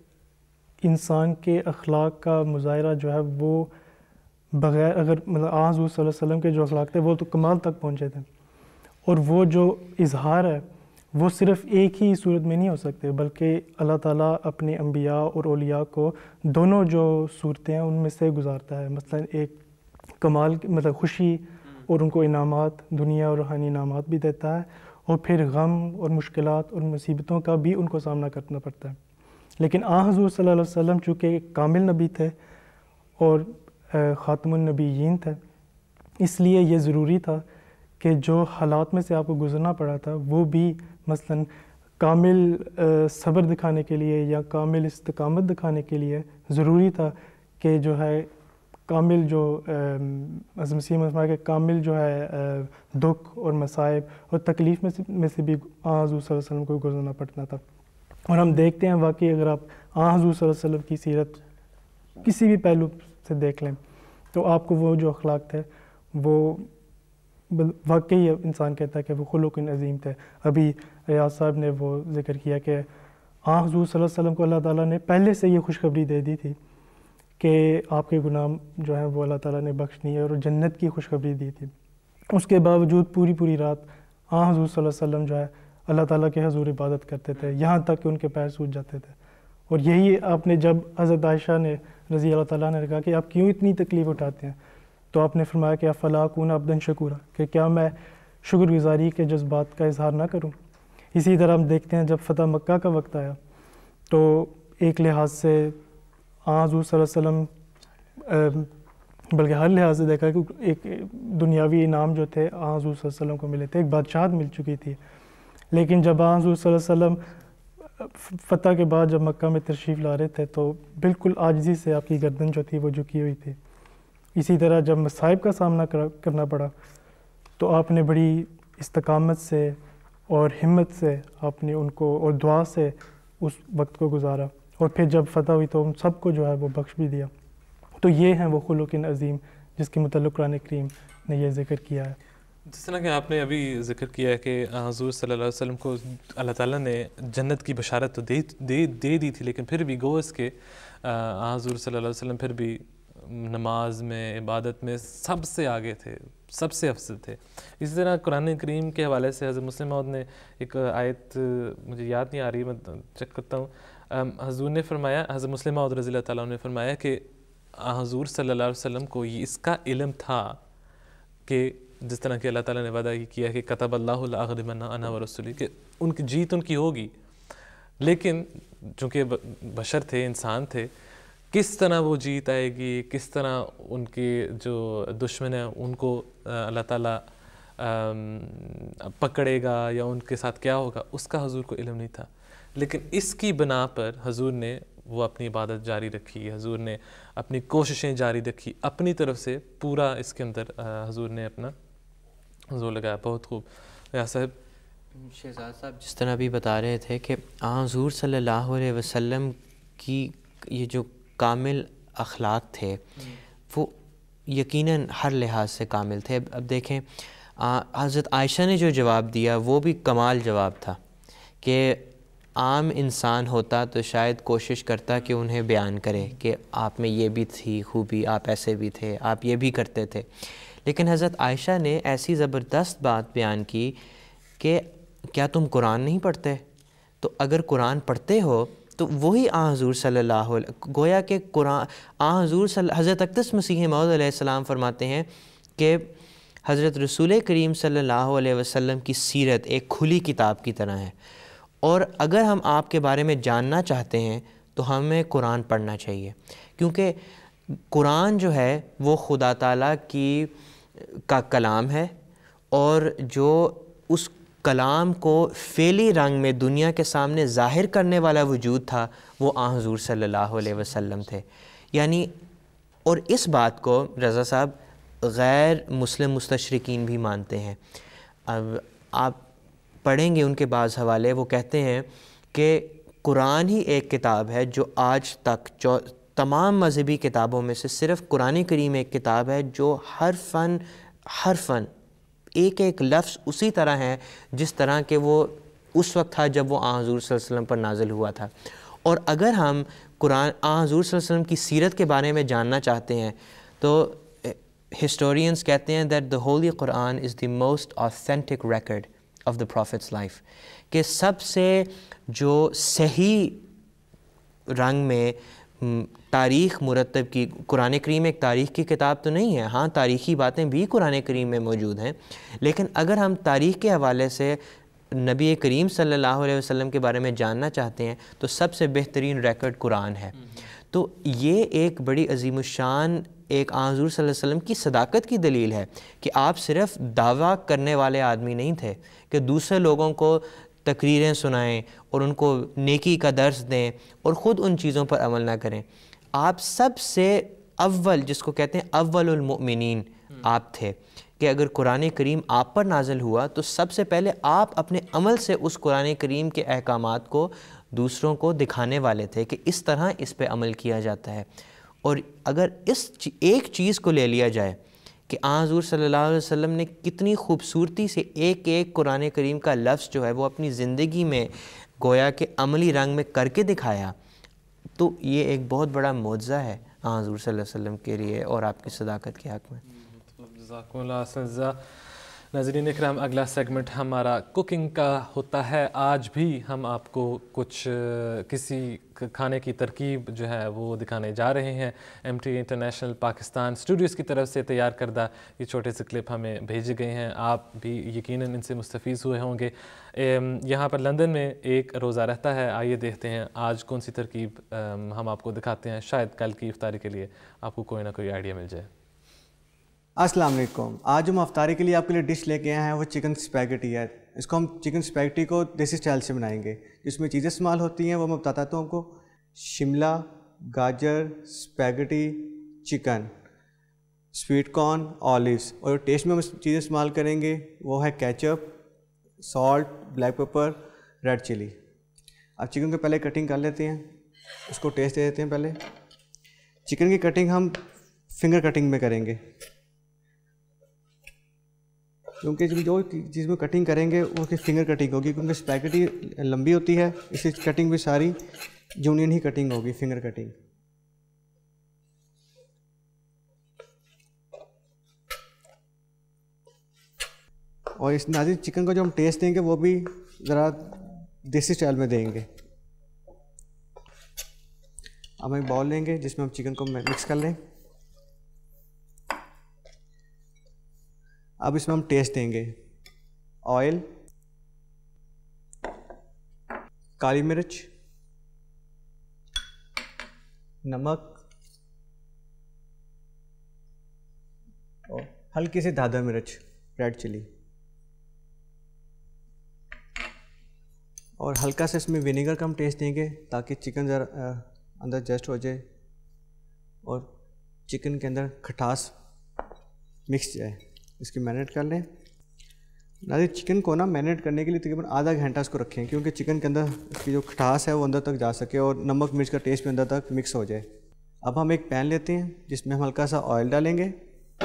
انسان کے اخلاق کا مظاہرہ جو ہے وہ بغیر اگر مطلب حضور صلی اللہ علیہ وسلم کے جو اخلاق تھے وہ تو کمال تک پہنچے تھے، اور وہ جو اظہار ہے وہ صرف ایک ہی صورت میں نہیں ہو سکتے، بلکہ اللہ تعالیٰ اپنے انبیاء اور اولیاء کو دونوں جو صورتیں ہیں ان میں سے گزارتا ہے. مثلا ایک کمال مطلب خوشی اور ان کو انعامات دنیا اور روحانی انعامات بھی دیتا ہے، اور پھر غم اور مشکلات اور مصیبتوں کا بھی ان کو سامنا کرنا پڑتا ہے. لیکن حضور صلی اللہ علیہ وسلم چونکہ کامل نبی تھے اور خاتم النبیین تھے، اس لیے یہ ضروری تھا کہ جو حالات میں سے آپ کو گزرنا پڑا تھا وہ بھی مثلا کامل صبر دکھانے کے لیے یا کامل استقامت دکھانے کے لیے ضروری تھا کہ جو ہے کامل جو حضرت مسیح موعود کے کامل جو ہے دکھ اور مصائب اور تکلیف میں سے بھی حضور صلی اللہ علیہ وسلم کو گزرنا پڑتا تھا. اور ہم دیکھتے ہیں واقعی اگر آپ حضور صلی اللہ علیہ وسلم کی سیرت کسی بھی پہلو سے دیکھ لیں تو آپ کو وہ جو اخلاق تھے وہ واقعی انسان کہتا ہے کہ وہ خلق عظیم تھے. ابھی ریاض صاحب نے وہ ذکر کیا کہ حضور صلی اللہ علیہ وسلم کو اللہ تعالیٰ نے پہلے سے یہ خوشخبری دے دی تھی کہ آپ کے گناہ جو ہیں وہ اللہ تعالیٰ نے بخش دیے اور جنت کی خوشخبری دی تھی. اس کے باوجود پوری رات حضور صلی اللہ علیہ وسلم جو ہے اللہ تعالیٰ کے حضور عبادت کرتے تھے، یہاں تک کہ ان کے پیر سوج جاتے تھے. اور یہی آپ نے جب حضرت عائشہ نے رضی اللہ تعالیٰ نے کہا کہ آپ کیوں اتنی تکلیف اٹھاتے ہیں، تو آپ نے فرمایا کہ افلا اکون عبدا شکورا، کہ کیا میں شکر گزاری کے جذبات کا اظہار نہ کروں۔ اسی طرح ہم دیکھتے ہیں جب فتح مکہ کا وقت آیا تو ایک لحاظ سے حضور صلی اللہ علیہ وسلم بلکہ ہر لحاظ سے دیکھا کہ ایک دنیاوی انعام جو تھے حضور صلی اللہ علیہ وسلم کو ملے تھے، ایک بادشاہت مل چکی تھی، لیکن جب حضور صلی اللہ علیہ وسلم فتح کے بعد جب مکہ میں تشریف لا رہے تھے تو بالکل عاجزی سے آپ کی گردن جو تھی وہ جھکی ہوئی تھی۔ اسی طرح جب مصائب کا سامنا کرنا پڑا تو آپ نے بڑی استقامت سے اور ہمت سے آپ نے ان کو اور دعا سے اس وقت کو گزارا، اور پھر جب فتح ہوئی تو ان سب کو جو ہے وہ بخش بھی دیا۔ تو یہ ہیں وہ خلق عظیم جس کے متعلق قرآن کریم نے یہ ذکر کیا ہے۔ جس طرح کہ آپ نے ابھی ذکر کیا ہے کہ حضور صلی اللہ علیہ وسلم کو اللہ تعالیٰ نے جنت کی بشارت تو دے دی تھی، لیکن پھر بھی گو اس کے حضور صلی اللہ علیہ وسلم پھر بھی نماز میں، عبادت میں سب سے آگے تھے، سب سے افضل تھے۔ اسی طرح قرآن کریم کے حوالے سے حضرت مسلم موعود نے ایک آیت مجھے یاد نہیں آ رہی، میں چیک کرتا ہوں، حضور نے فرمایا، حضرت مسلم موعود رضی اللہ تعالیٰ نے فرمایا کہ حضور صلی اللہ علیہ وسلم کو یہ اس کا علم تھا کہ جس طرح کہ اللہ تعالیٰ نے وعدہ کیا کہ کتب اللہ لاغلبن انا ورسولی، کہ ان کی جیت ان کی ہوگی، لیکن چونکہ بشر تھے، انسان تھے، کس طرح وہ جیت آئے گی، کس طرح ان کے جو دشمن ہیں ان کو اللہ تعالیٰ پکڑے گا یا ان کے ساتھ کیا ہوگا، اس کا حضور کو علم نہیں تھا، لیکن اس کی بنا پر حضور نے وہ اپنی عبادت جاری رکھی، حضور نے اپنی کوششیں جاری رکھی، اپنی طرف سے پورا اس کے اندر حضور نے اپنا زور لگایا۔ بہت خوب۔ یا صاحب شہزاد صاحب جس طرح بھی بتا رہے تھے کہ حضور صلی اللہ علیہ وسلم کی یہ جو کامل اخلاق تھے وہ یقیناً ہر لحاظ سے کامل تھے۔ اب دیکھیں حضرت عائشہ نے جو جواب دیا وہ بھی کمال جواب تھا کہ عام انسان ہوتا تو شاید کوشش کرتا کہ انہیں بیان کرے کہ آپ میں یہ بھی تھی خوبی، آپ ایسے بھی تھے، آپ یہ بھی کرتے تھے، لیکن حضرت عائشہ نے ایسی زبردست بات بیان کی کہ کیا تم قرآن نہیں پڑھتے؟ تو اگر قرآن پڑھتے ہو تو وہی حضور صلی اللہ علیہ گویا کہ قرآن حضور حضرت اقدس مسیح موعود علیہ السلام فرماتے ہیں کہ حضرت رسول کریم صلی اللہ علیہ وسلم کی سیرت ایک کھلی کتاب کی طرح ہے، اور اگر ہم آپ کے بارے میں جاننا چاہتے ہیں تو ہمیں قرآن پڑھنا چاہیے، کیونکہ قرآن جو ہے وہ خدا تعالیٰ کا کلام ہے، اور جو اس کلام کو فعلی رنگ میں دنیا کے سامنے ظاہر کرنے والا وجود تھا وہ حضور صلی اللہ علیہ وسلم تھے۔ یعنی اور اس بات کو رضا صاحب غیر مسلم مستشرقین بھی مانتے ہیں۔ اب آپ پڑھیں گے ان کے بعض حوالے، وہ کہتے ہیں کہ قرآن ہی ایک کتاب ہے جو آج تک تمام مذہبی کتابوں میں سے صرف قرآن کریم ایک کتاب ہے جو حرفاً ایک ایک لفظ اسی طرح ہے جس طرح کہ وہ اس وقت تھا جب وہ حضور صلی اللہ علیہ وسلم پر نازل ہوا تھا۔ اور اگر ہم قرآن حضور صلی اللہ علیہ وسلم کی سیرت کے بارے میں جاننا چاہتے ہیں تو ہسٹورینز کہتے ہیں that the Holy Quran is the most authentic record of the Prophet's life، کہ سب سے جو صحیح رنگ میں تاریخ مرتب کی، قرآن کریم ایک تاریخ کی کتاب تو نہیں ہے، ہاں تاریخی باتیں بھی قرآن کریم میں موجود ہیں، لیکن اگر ہم تاریخ کے حوالے سے نبی کریم صلی اللہ علیہ وسلم کے بارے میں جاننا چاہتے ہیں تو سب سے بہترین ریکارڈ قرآن ہے۔ تو یہ ایک بڑی عظیم الشان ایک حضور صلی اللہ علیہ وسلم کی صداقت کی دلیل ہے کہ آپ صرف دعویٰ کرنے والے آدمی نہیں تھے کہ دوسرے لوگوں کو تقریریں سنائیں اور ان کو نیکی کا درس دیں اور خود ان چیزوں پر عمل نہ کریں۔ آپ سب سے اول، جس کو کہتے ہیں اول المؤمنین، آپ تھے کہ اگر قرآن کریم آپ پر نازل ہوا تو سب سے پہلے آپ اپنے عمل سے اس قرآن کریم کے احکامات کو دوسروں کو دکھانے والے تھے کہ اس طرح اس پہ عمل کیا جاتا ہے۔ اور اگر اس ایک چیز کو لے لیا جائے کہ حضور صلی اللہ علیہ وسلم نے کتنی خوبصورتی سے ایک ایک قرآن کریم کا لفظ جو ہے وہ اپنی زندگی میں گویا کہ عملی رنگ میں کر کے دکھایا، تو یہ ایک بہت بڑا معجزہ ہے حضور صلی اللہ علیہ وسلم کے لیے اور آپ کی صداقت کے حق میں۔ جزاکم اللہ خیر۔ ناظرین اکرام، اگلا سیگمنٹ ہمارا کوکنگ کا ہوتا ہے. آج بھی ہم آپ کو کچھ کسی کھانے کی ترکیب جو ہے وہ دکھانے جا رہے ہیں. MT انٹرنیشنل پاکستان اسٹوڈیوز کی طرف سے تیار کردہ یہ چھوٹے سے کلپ ہمیں بھیجے گئے ہیں. آپ بھی یقیناً ان سے مستفیض ہوئے ہوں گے. یہاں پر لندن میں ایک روزہ رہتا ہے. آئیے دیکھتے ہیں آج کون سی ترکیب ہم آپ کو دکھاتے ہیں. شاید کل کی افطاری کے لیے آپ کو کوئی نہ کوئی آئیڈیا مل جائے. السلام علیکم. آج ہم افطاری کے لیے آپ کے لیے ڈش لے کے آئے ہیں وہ چکن اسپیگیٹی ہے. اس کو ہم چکن اسپیگیٹی کو دیسی اسٹائل سے بنائیں گے. جس میں چیزیں استعمال ہوتی ہیں وہ میں بتاتا ہوں آپ کو. شملہ، گاجر، spaghetti, chicken, sweet corn, olives. اور ٹیسٹ میں ہم چیزیں استعمال کریں گے وہ ہے ketchup, salt, black pepper, red chilli. اب چکن کو پہلے کٹنگ کر لیتے ہیں, اس کو ٹیسٹ دے دیتے ہیں. پہلے چکن کی کٹنگ ہم فنگر کٹنگ میں کریں گے, کیونکہ جو چیز میں کٹنگ کریں گے وہ فنگر کٹنگ ہوگی, کیونکہ اسپیگیٹی لمبی ہوتی ہے, اس کی کٹنگ بھی ساری یونین ہی کٹنگ ہوگی, فنگر کٹنگ. اور اس ناظرین چکن کو جو ہم ٹیسٹ دیں گے وہ بھی ذرا دیسی اسٹائل میں دیں گے. اب ہم ایک باؤل لیں گے جس میں ہم چکن کو مکس کر لیں. اب اس میں ہم ٹیسٹ دیں گے آئل, کالی مرچ, نمک اور ہلکی سی دھادا مرچ, ریڈ چلی, اور ہلکا سا اس میں ونیگر کا ہم ٹیسٹ دیں گے تاکہ چکن ذرا اندر ایڈجسٹ ہو جائے اور چکن کے اندر کھٹاس مکس جائے. اس کی میرینیٹ کر لیں. ناظرین چکن کو نا میرینیٹ کرنے کے لیے تقریباً آدھا گھنٹہ اس کو رکھیں, کیونکہ چکن کے اندر اس کی جو کھٹاس ہے وہ اندر تک جا سکے اور نمک مرچ کا ٹیسٹ بھی اندر تک مکس ہو جائے. اب ہم ایک پین لیتے ہیں جس میں ہم ہلکا سا آئل ڈالیں گے,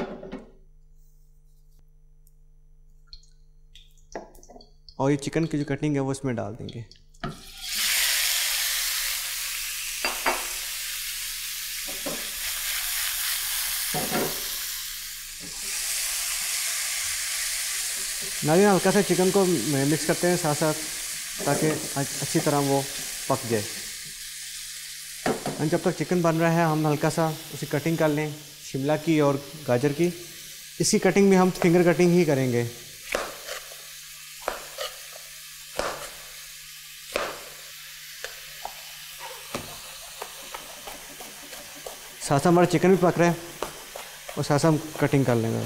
اور یہ چکن کی جو کٹنگ ہے وہ اس میں ڈال دیں گے. ناظرین ہلکا سا چکن کو مکس کرتے ہیں ساتھ ساتھ تاکہ اچھی طرح وہ پک جائے. جب تک چکن بن رہا ہے ہم ہلکا سا اسی کٹنگ کر لیں شملہ کی اور گاجر کی. اسی کٹنگ میں ہم فنگر کٹنگ ہی کریں گے. ساتھ ہمارا چکن بھی پک رہا ہے اور ساتھ ہم کٹنگ کر لیں گے.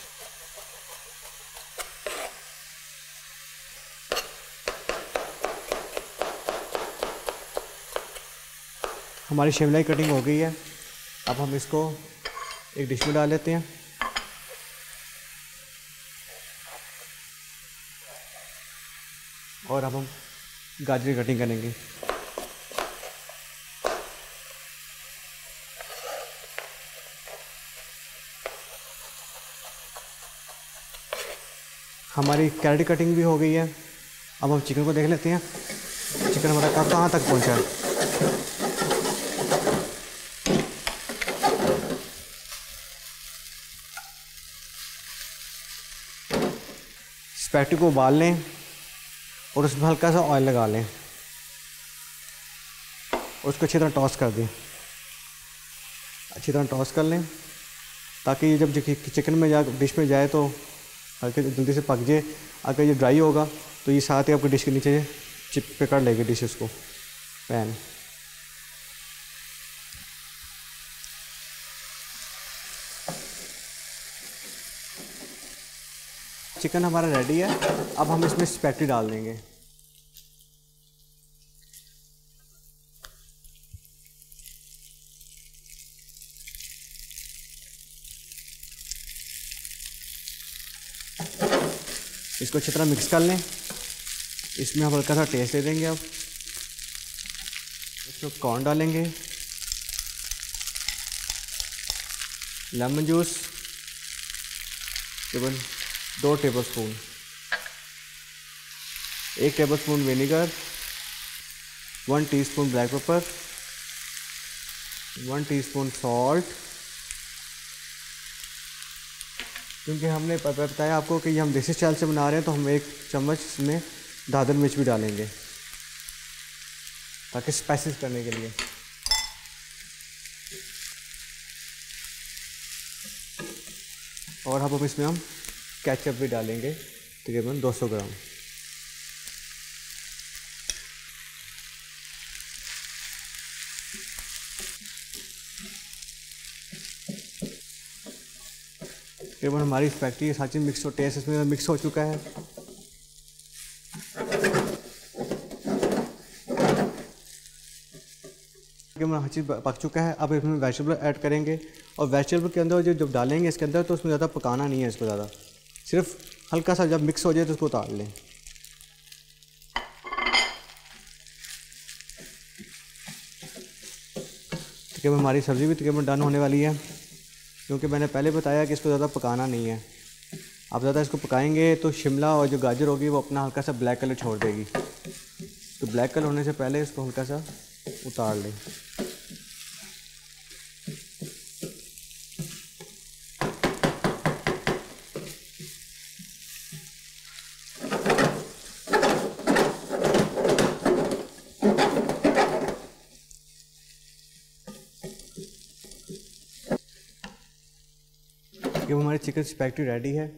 ہماری شملہ کی کٹنگ ہو گئی ہے. اب ہم اس کو ایک ڈش میں ڈال لیتے ہیں. اور اب ہم گاجر کی کٹنگ کریں گے. ہماری کیرٹ کی کٹنگ بھی ہو گئی ہے. اب ہم چکن کو دیکھ لیتے ہیں چکن ہمارا کہاں تک پہنچا ہے. اسپیگیٹی کو ابال لیں اور اس میں ہلکا سا آئل لگا لیں اور اس کو اچھی طرح ٹاس کر دیں. اچھی طرح ٹاس کر لیں تاکہ یہ جب چکن میں ڈش میں جائے تو ہلکے جلدی سے پک جائے. اگر یہ ڈرائی ہوگا تو یہ ساتھ ہی آپ کی ڈش کے نیچے چپ پہ کر لے گی ڈش اس کو پین. چکن ہمارا ریڈی ہے. اب ہم اس میں اسپیگیٹی ڈال دیں گے. اس کو اچھی طرح مکس کر لیں. اس میں ہم ہلکا سا ٹیسٹ دے دیں گے. اب اس میں کارن ڈالیں گے, لیمن جوس تقریباً 2 tablespoon, 1 tablespoon vinegar, 1 teaspoon black pepper, 1 teaspoon salt, کیونکہ ہم نے بتایا آپ کو کہ یہ ہم دیسی اسٹائل سے بنا رہے ہیں، تو ہم 1 چمچ اس میں دادر مرچ بھی ڈالیں گے تاکہ اسپائسیز کرنے کے لیے. اور اب اس میں ہم کیچپ بھی ڈالیں گے تقریباً 200 گرام. تقریباً ہماری اسپیگٹی ساری چیز مکس ٹیسٹ اس میں مکس ہو چکا ہے. ہر چیز پک چکا ہے. اب اس میں ویجیٹیبل ایڈ کریں گے، اور ویجیٹیبل کے اندر جب ڈالیں گے اس کے اندر تو اس میں زیادہ پکانا نہیں ہے، اس کو زیادہ صرف ہلکا سا جب مکس ہو جائے تو اس کو اتار لیں. تقریباً ہماری سبزی بھی تقریباً ڈن ہونے والی ہے، کیونکہ میں نے پہلے بتایا کہ اس کو زیادہ پکانا نہیں ہے. آپ زیادہ اس کو پکائیں گے تو شملہ اور جو گاجر ہوگی وہ اپنا ہلکا سا بلیک کلر چھوڑ دے گی، تو بلیک کلر ہونے سے پہلے اس کو ہلکا سا اتار لیں. کہ ہماری چکن اسپیگٹی ریڈی ہے.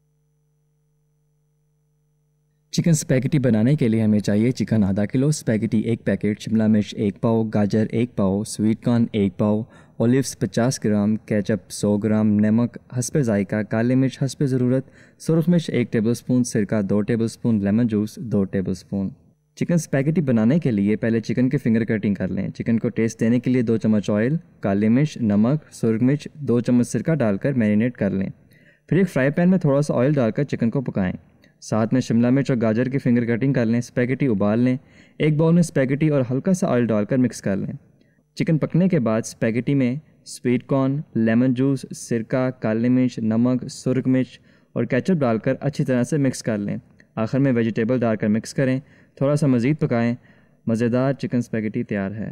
چکن اسپیگٹی بنانے کے لیے ہمیں چاہیے چکن آدھا کلو، اسپیگٹی 1 پیکٹ، شملہ مرچ 1 پاؤ، گاجر 1 پاؤ، سویٹ کارن 1 پاؤ، اولیوز 50 گرام، کیچپ 100 گرام، نمک حسب ذائقہ، کالی مرچ حسب ضرورت، سرخ مرچ 1 ٹیبل اسپون، سرکہ 2 tablespoon, lemon juice 2 tablespoon. Chicken spaghetti بنانے کے لیے پہلے چکن کے فنگر کٹنگ کر لیں. چکن کو ٹیسٹ دینے کے لیے 2 چمچ آئل، کالی مرچ، نمک، سرخ مرچ، 2 چمچ سرکہ ڈال کر میرینیٹ کر لیں. پھر ایک فرائی پین میں تھوڑا سا آئل ڈال کر چکن کو پکائیں. ساتھ میں شملہ مرچ اور گاجر کی فنگر کٹنگ کر لیں. اسپیگٹی ابال لیں. ایک باؤل میں اسپیگٹی اور ہلکا سا آئل ڈال کر مکس کر لیں. چکن پکنے کے بعد اسپیگٹی میں سویٹ کارن، لیمن جوس، سرکہ، کالی مرچ، نمک، سرخ مرچ اور کیچپ ڈال کر اچھی طرح سے مکس کر لیں. آخر میں ویجیٹیبل ڈال کر مکس کریں. تھوڑا سا مزید پکائیں. مزیدار چکن اسپیگٹی تیار ہے.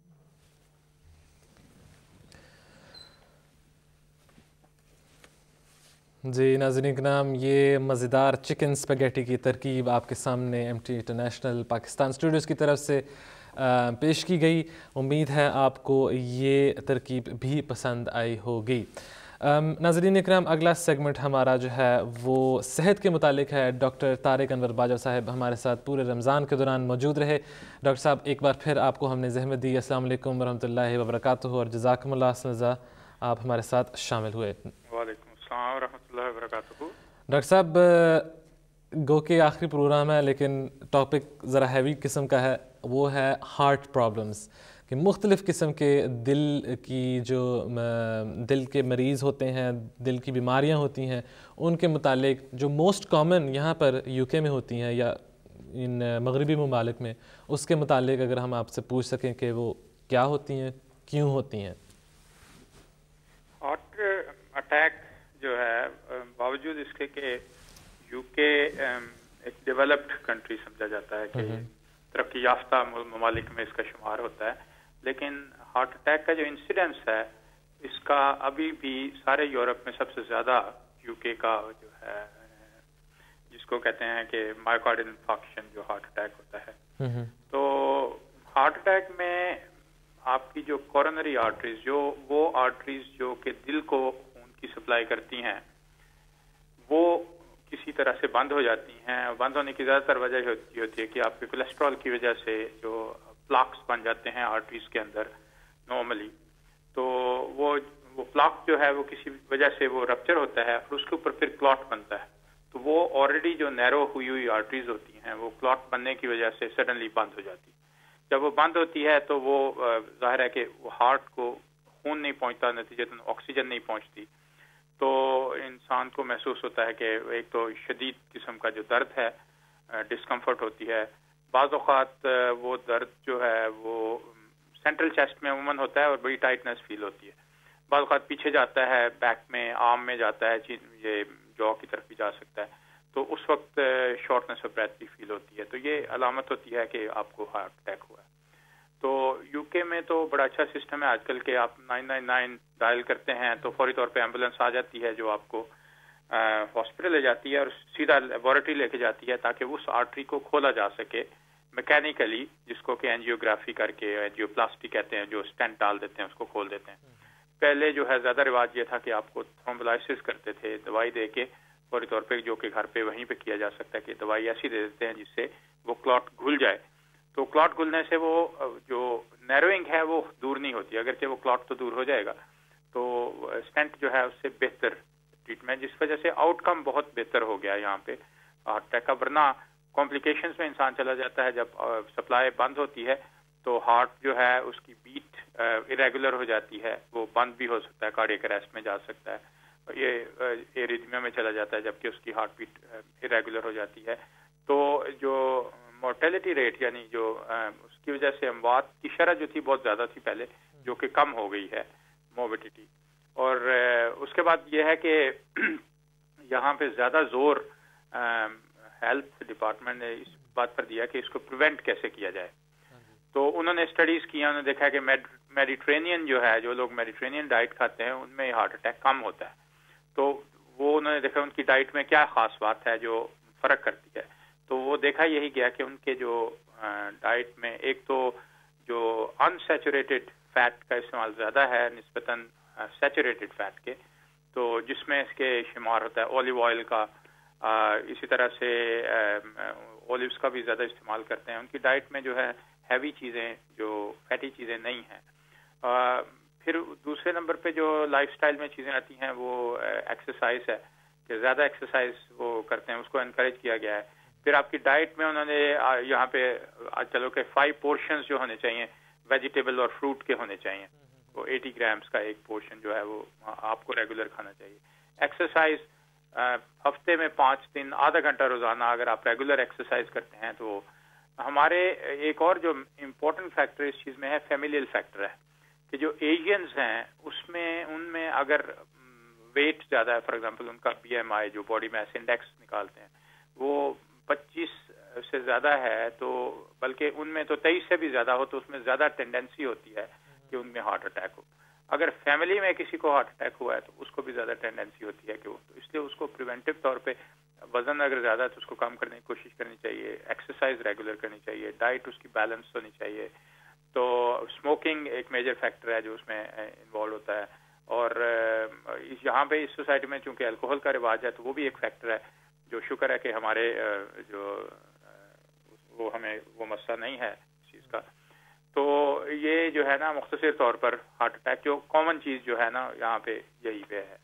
جی ناظرین کرام، یہ مزیدار چکن اسپیگیٹی کی ترکیب آپ کے سامنے MT انٹرنیشنل پاکستان اسٹوڈیوز کی طرف سے پیش کی گئی. امید ہے آپ کو یہ ترکیب بھی پسند آئی ہوگی. ناظرین اکرام، اگلا سیگمنٹ ہمارا جو ہے وہ صحت کے متعلق ہے. ڈاکٹر طارق انور باجوہ صاحب ہمارے ساتھ پورے رمضان کے دوران موجود رہے. ڈاکٹر صاحب ایک بار پھر آپ کو ہم نے زحمت دی. السلام علیکم ورحمۃ اللہ وبرکاتہ، اور جزاکم اللہ سنزا آپ ہمارے ساتھ شامل ہوئے. وعلیکم السلام ورحمۃ اللہ وبرکاتہ. ڈاکٹر صاحب گو کہ آخری پروگرام ہے، لیکن ٹاپک ذرا ہیوی قسم کا ہے. وہ ہے ہارٹ پرابلمس، کہ مختلف قسم کے دل کے مریض ہوتے ہیں، دل کی بیماریاں ہوتی ہیں، ان کے متعلق جو موسٹ کامن یہاں پر UK میں ہوتی ہیں یا ان مغربی ممالک میں، اس کے متعلق اگر ہم آپ سے پوچھ سکیں کہ وہ کیا ہوتی ہیں، کیوں ہوتی ہیں. ہارٹ اٹیک جو ہے باوجود اس کے کہ UK ایک ڈیولپڈ کنٹری سمجھا جاتا ہے کہ ترقی یافتہ ممالک میں اس کا شمار ہوتا ہے، لیکن ہارٹ اٹیک کا جو انسیڈنس ہے اس کا ابھی بھی سارے یورپ میں سب سے زیادہ UK کا جو ہے، جس کو کہتے ہیں کہ مائیوکارڈل انفارکشن جو ہارٹ اٹیک ہوتا ہے. تو ہارٹ اٹیک میں آپ کی جو کورونری آرٹریز، وہ آرٹریز جو کہ دل کو خون کی سپلائی کرتی ہیں، وہ کسی طرح سے بند ہو جاتی ہیں. بند ہونے کی زیادہ تر وجہ ہوتی ہے کہ آپ کے کولیسٹرول کی وجہ سے جو پلاکس بن جاتے ہیں آرٹریز کے اندر نارملی، تو وہ پلاک جو ہے وہ کسی وجہ سے وہ رپچر ہوتا ہے اور اس کے اوپر پھر کلاٹ بنتا ہے. تو وہ آلریڈی جو نیرو ہوئی آرٹریز ہوتی ہیں وہ کلاٹ بننے کی وجہ سے سڈنلی بند ہو جاتی. جب وہ بند ہوتی ہے تو وہ ظاہر ہے کہ وہ ہارٹ کو خون نہیں پہنچتا، نتیجتاً آکسیجن نہیں پہنچتی. تو انسان کو محسوس ہوتا ہے کہ ایک تو شدید قسم کا جو درد ہے، ڈسکمفرٹ ہوتی ہے. بعض اوقات وہ درد جو ہے وہ سینٹرل چیسٹ میں عموماً ہوتا ہے اور بڑی ٹائٹنس فیل ہوتی ہے. بعض اوقات پیچھے جاتا ہے، بیک میں، آرم میں جاتا ہے، یہ جو کی طرف بھی جا سکتا ہے. تو اس وقت شارٹنس آف بریتھ بھی فیل ہوتی ہے. تو یہ علامت ہوتی ہے کہ آپ کو ہارٹ اٹیک ہوا ہے. تو UK میں تو بڑا اچھا سسٹم ہے آج کل کہ آپ 999 ڈائل کرتے ہیں تو فوری طور پہ ایمبولینس آ جاتی ہے جو آپ کو ہاسپٹل لے جاتی ہے اور سیدھا لیبارٹری لے کے جاتی ہے تاکہ اس آرٹری کو کھولا جا سکے میکینیکلی، جس کو کہ اینجیوگرافی کر کے، اینجیوپلاسٹی کہتے ہیں، جو اسٹینٹ ڈال دیتے ہیں اس کو کھول دیتے ہیں۔ پہلے جو ہے زیادہ رواج یہ تھا کہ آپ کو تھرومبولائسس کرتے تھے دوائی دے کے فوری طور پہ، جو کہ گھر پہ وہیں پہ کیا جا سکتا ہے کہ دوائی ایسی دے دیتے ہیں جس سے وہ کلاٹ گھل جائے۔ تو کلاٹ گھلنے سے وہ جو نیروئنگ ہے وہ دور نہیں ہوتی، اگرچہ وہ کلاٹ تو دور ہو جائے گا، تو اسٹینٹ جو ہے اس سے بہتر ٹریٹمنٹ، جس وجہ سے آؤٹ کم بہت بہتر ہو گیا یہاں پہ ہارٹ اٹیک کا۔ ورنہ کمپلیکیشنز میں انسان چلا جاتا ہے، جب سپلائی بند ہوتی ہے تو ہارٹ جو ہے اس کی بیٹ irregular ہو جاتی ہے، وہ بند بھی ہو سکتا ہے، کارڈیک اریسٹ میں جا سکتا ہے، یہ ایریتھمیا میں چلا جاتا ہے جبکہ اس کی ہارٹ بیٹ irregular ہو جاتی ہے۔ تو جو مورٹیلٹی ریٹ یعنی جو اس کی وجہ سے اموات کی شرح جو تھی بہت زیادہ تھی پہلے، جو کہ کم ہو گئی ہے موربیڈیٹی۔ اور اس کے بعد یہ ہے کہ یہاں پہ زیادہ زور ہیلتھ ڈپارٹمنٹ نے اس بات پر دیا کہ اس کو پریونٹ کیسے کیا جائے۔ تو انہوں نے اسٹڈیز کی، انہوں نے دیکھا کہ میڈیٹرینین جو ہے، جو لوگ میڈیٹرینین ڈائٹ کھاتے ہیں ان میں ہارٹ اٹیک کم ہوتا ہے۔ تو وہ انہوں نے دیکھا ان کی ڈائٹ میں کیا خاص بات ہے جو فرق کرتی ہے، تو وہ دیکھا یہی گیا کہ ان کے جو ڈائٹ میں ایک تو جو انسیچوریٹڈ فیٹ کا استعمال زیادہ ہے نسبتاً سیچوریٹڈ فیٹ کے، تو جس میں اس کے شمار ہوتا ہے اولیو آئل کا، اسی طرح سے اولیوز کا بھی زیادہ استعمال کرتے ہیں۔ ان کی ڈائٹ میں جو ہے ہیوی چیزیں، جو فیٹی چیزیں نہیں ہیں۔ پھر دوسرے نمبر پہ جو لائف سٹائل میں چیزیں آتی ہیں وہ ایکسرسائز ہے، کہ زیادہ ایکسرسائز وہ کرتے ہیں، اس کو انکریج کیا گیا ہے۔ پھر آپ کی ڈائٹ میں انہوں نے یہاں پہ چلو کہ 5 پورشنز جو ہونے چاہیے ویجیٹیبل اور فروٹ کے ہونے چاہیے، وہ 80 گرامز کا ایک پورشن جو ہے وہ آپ کو ریگولر کھانا چاہیے۔ ایکسرسائز ہفتے میں 5 دن آدھا گھنٹہ روزانہ اگر آپ ریگولر ایکسرسائز کرتے ہیں تو ہمارے ایک اور جو امپورٹنٹ فیکٹر اس چیز میں ہے فیملیل فیکٹر ہے، کہ جو ایشینز ہیں اس میں ان میں اگر ویٹ زیادہ ہے، فار ایگزامپل ان کا BMI جو باڈی میس انڈیکس نکالتے ہیں وہ 25 سے زیادہ ہے، تو بلکہ ان میں تو 23 سے بھی زیادہ ہو تو اس میں زیادہ ٹینڈنسی ہوتی ہے کہ ان میں ہارٹ اٹیک ہو۔ اگر فیملی میں کسی کو ہارٹ اٹیک ہوا ہے تو اس کو بھی زیادہ ٹینڈنسی ہوتی ہے کہ وہ، تو اس لیے اس کو پریونٹیو طور پہ وزن اگر زیادہ ہے تو اس کو کم کرنے کی کوشش کرنی چاہیے، ایکسرسائز ریگولر کرنی چاہیے، ڈائٹ اس کی بیلنس ہونی چاہیے۔ تو اسموکنگ ایک میجر فیکٹر ہے جو اس میں انوالو ہوتا ہے، اور یہاں پہ اس سوسائٹی میں چونکہ الکوہل کا رواج ہے تو وہ بھی ایک فیکٹر ہے، جو شکر ہے کہ ہمارے جو وہ ہمیں وہ مسئلہ نہیں ہے اس چیز کا۔ تو یہ جو ہے نا مختصر طور پر ہارٹ اٹیک جو کامن چیز جو ہے نا یہاں پہ یہی پہ ہے۔